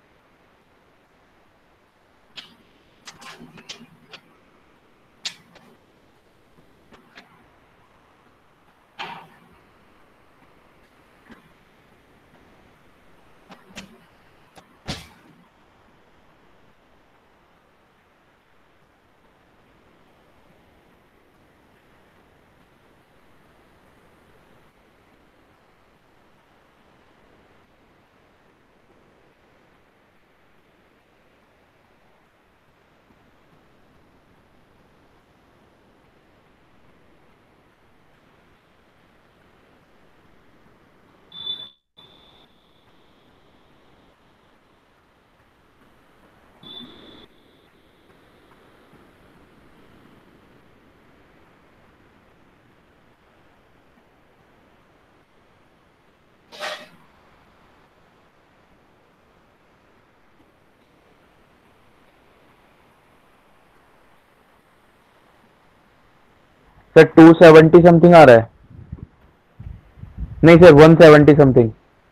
सर टू सेवेंटी समथिंग आ रहा है। नहीं सर, वन सेवेंटी समथिंग।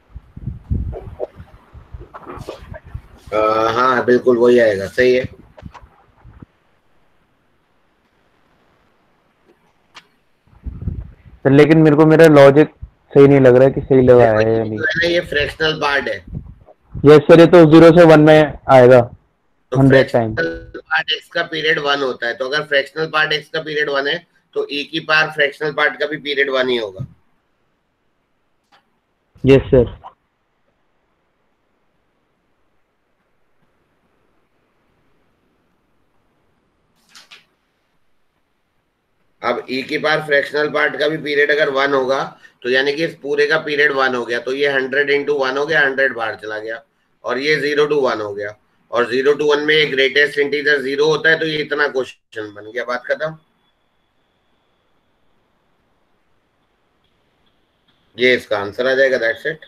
हाँ बिल्कुल वही आएगा, सही है। सर लेकिन मेरे को मेरा लॉजिक सही नहीं लग रहा है कि सही लगा देखो है ये या जो नहीं। है ना, ये फ्रैक्शनल पार्ट है। यस सर, ये तो जीरो से वन में आएगा तो hundred time. Fractional part x का पीरियड वन होता है, तो अगर फ्रैक्शनल पार्ट एक्स का पीरियड वन है तो ई की पावर फ्रैक्शनल पार्ट का भी पीरियड वन ही होगा। Yes sir. अब ई की पावर फ्रैक्शनल पार्ट का भी पीरियड अगर वन होगा तो यानी कि इस पूरे का पीरियड वन हो गया, तो ये हंड्रेड इंटू वन हो गया, हंड्रेड बाहर चला गया, और ये जीरो टू वन हो गया, और जीरो टू वन में एक ग्रेटेस्ट इंटीजर जीरो होता है, तो ये इतना क्वेश्चन बन गया, बात खत्म। ये इसका आंसर आ जाएगा, दैट्स इट।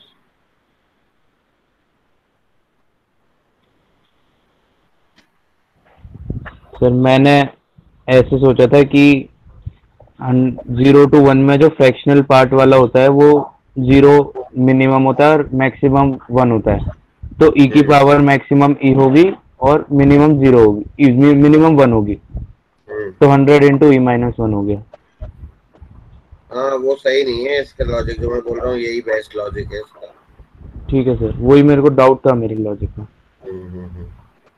सर मैंने ऐसे सोचा था कि जीरो टू वन में जो फ्रैक्शनल पार्ट वाला होता है वो जीरो मिनिमम होता है और मैक्सिमम वन होता है। तो ई की पावर मैक्सिमम ई होगी और मिनिमम जीरो होगी, मिनिमम वन होगी। तो hundred into e minus one हो गया। हाँ वो सही नहीं है, इसका लॉजिक जो मैं बोल रहा हूँ यही बेस्ट लॉजिक है इसका। ठीक है सर, वही मेरे को डाउट था मेरी लॉजिक में। हम्म हम्म हम्म।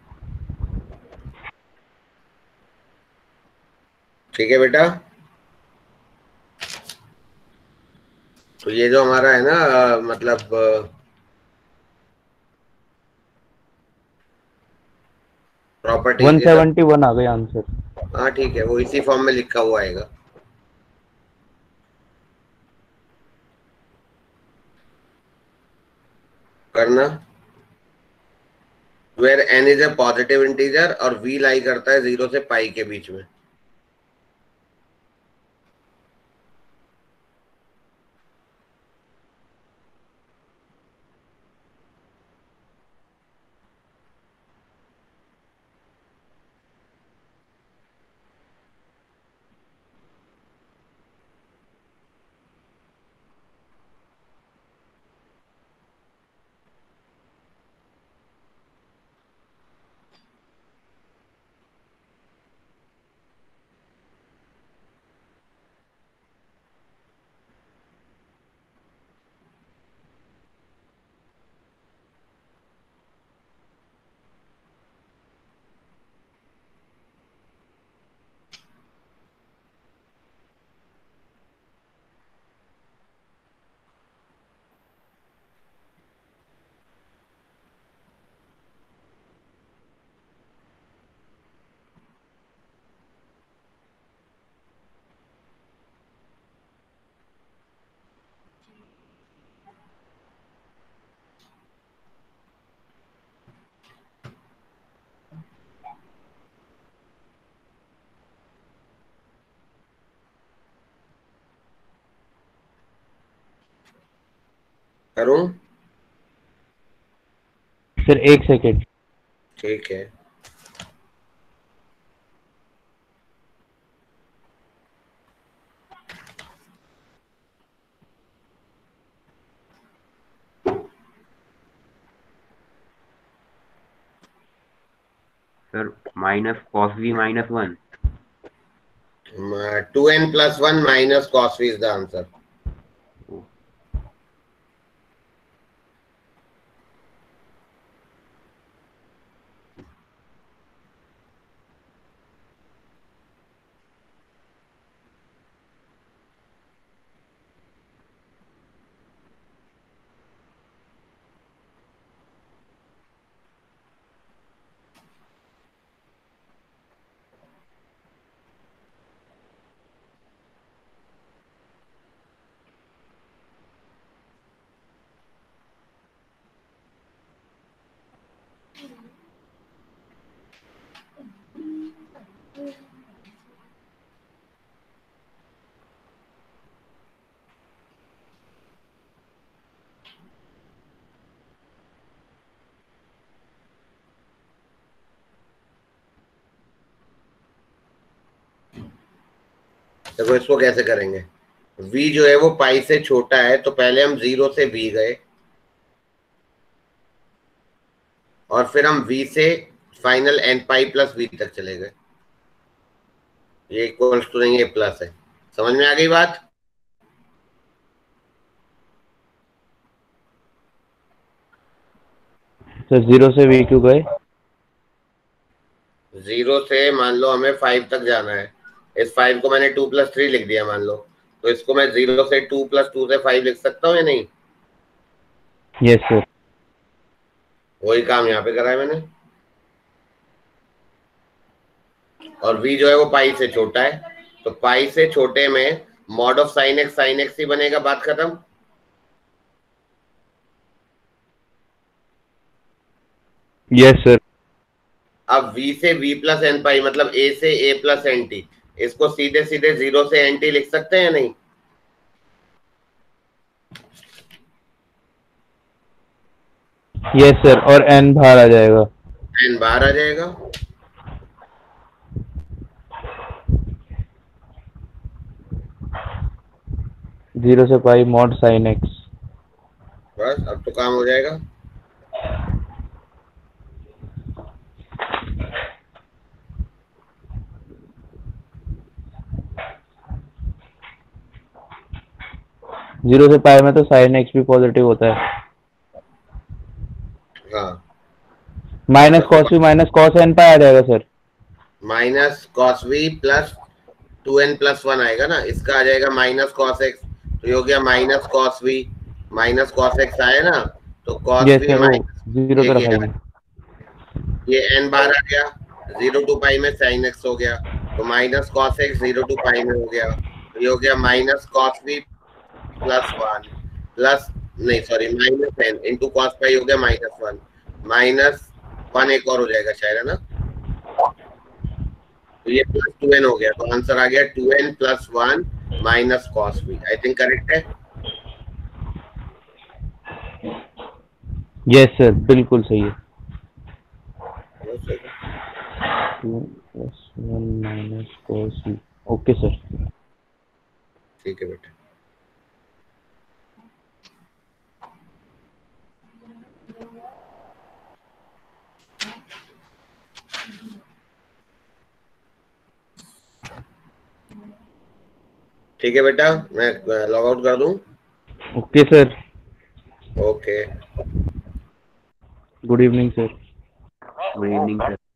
ठीक है बेटा। तो ये जो हमारा है ना अ, मतलब वन प्रॉपर्टीज, ये सब। सेवेंटी वन आ गया आंसर। हाँ ठीक है, वो इसी फॉर्म में लिखा हुआ आएगा। करना where n is a positive integer और वी लाई करता है जीरो से पाई के बीच में। करूं? सर एक सेकेंड। ठीक है। Sir minus cos v minus one. Two n plus one minus cos v is the answer. देखो इसको कैसे करेंगे। v जो है वो पाई से छोटा है, तो पहले हम जीरो से v गए और फिर हम v से final n pi plus v तक चले गए। ये इक्वल्स टू नहीं, ये प्लस है। समझ में आ गई बात? सर जीरो से वी क्यों गए? जीरो से मान लो हमें फाइव तक जाना है, इस फाइव को मैंने टू प्लस थ्री लिख दिया मान लो, तो इसको मैं जीरो से टू प्लस टू से फाइव लिख सकता हूँ या नहीं? Yes sir. वही काम यहाँ पे करा है मैंने। और v जो है वो पाई से छोटा है, तो पाई से छोटे में mod of sine x sine x ही बनेगा, बात खत्म। Yes sir. अब v से v प्लस एन पाई मतलब a से a प्लस एन टी, इसको सीधे सीधे जीरो से एन टी लिख सकते हैं या नहीं? यस सर, और n बाहर आ जाएगा। n बाहर आ जाएगा। जीरो से पाई मॉड साइन एक्स। बस अब तो काम हो जाएगा। जीरो से पाई में तो साइन एक्स भी पॉजिटिव होता है। हाँ, minus cos v minus cos n pi आ जाएगा sir. Minus cos v plus two n plus one आएगा ना, इसका आ जाएगा माइनस कॉस एक्स, तो ये हो गया minus cos v minus cos x आया ना, तो कॉस वी माइनस जीरो तरफ आएगा। ये एन बार आ गया, जीरो टू पाई में साइन एक्स हो गया, तो minus cos x zero to pi में हो गया, तो ये हो गया minus cos v plus one plus नहीं sorry minus n into cos pi हो गया माइनस वन, माइनस वन एक और हो जाएगा शायद, है ना? तो ये प्लस टू एन हो गया, तो आंसर आ गया two n plus one minus cos v. I think correct है। यस सर, बिल्कुल सही है। Two plus one minus cos v. Okay sir. ठीक है बेटा। ठीक है बेटा, मैं लॉग आउट कर दूं? Okay sir. Okay, good evening sir. Good evening sir.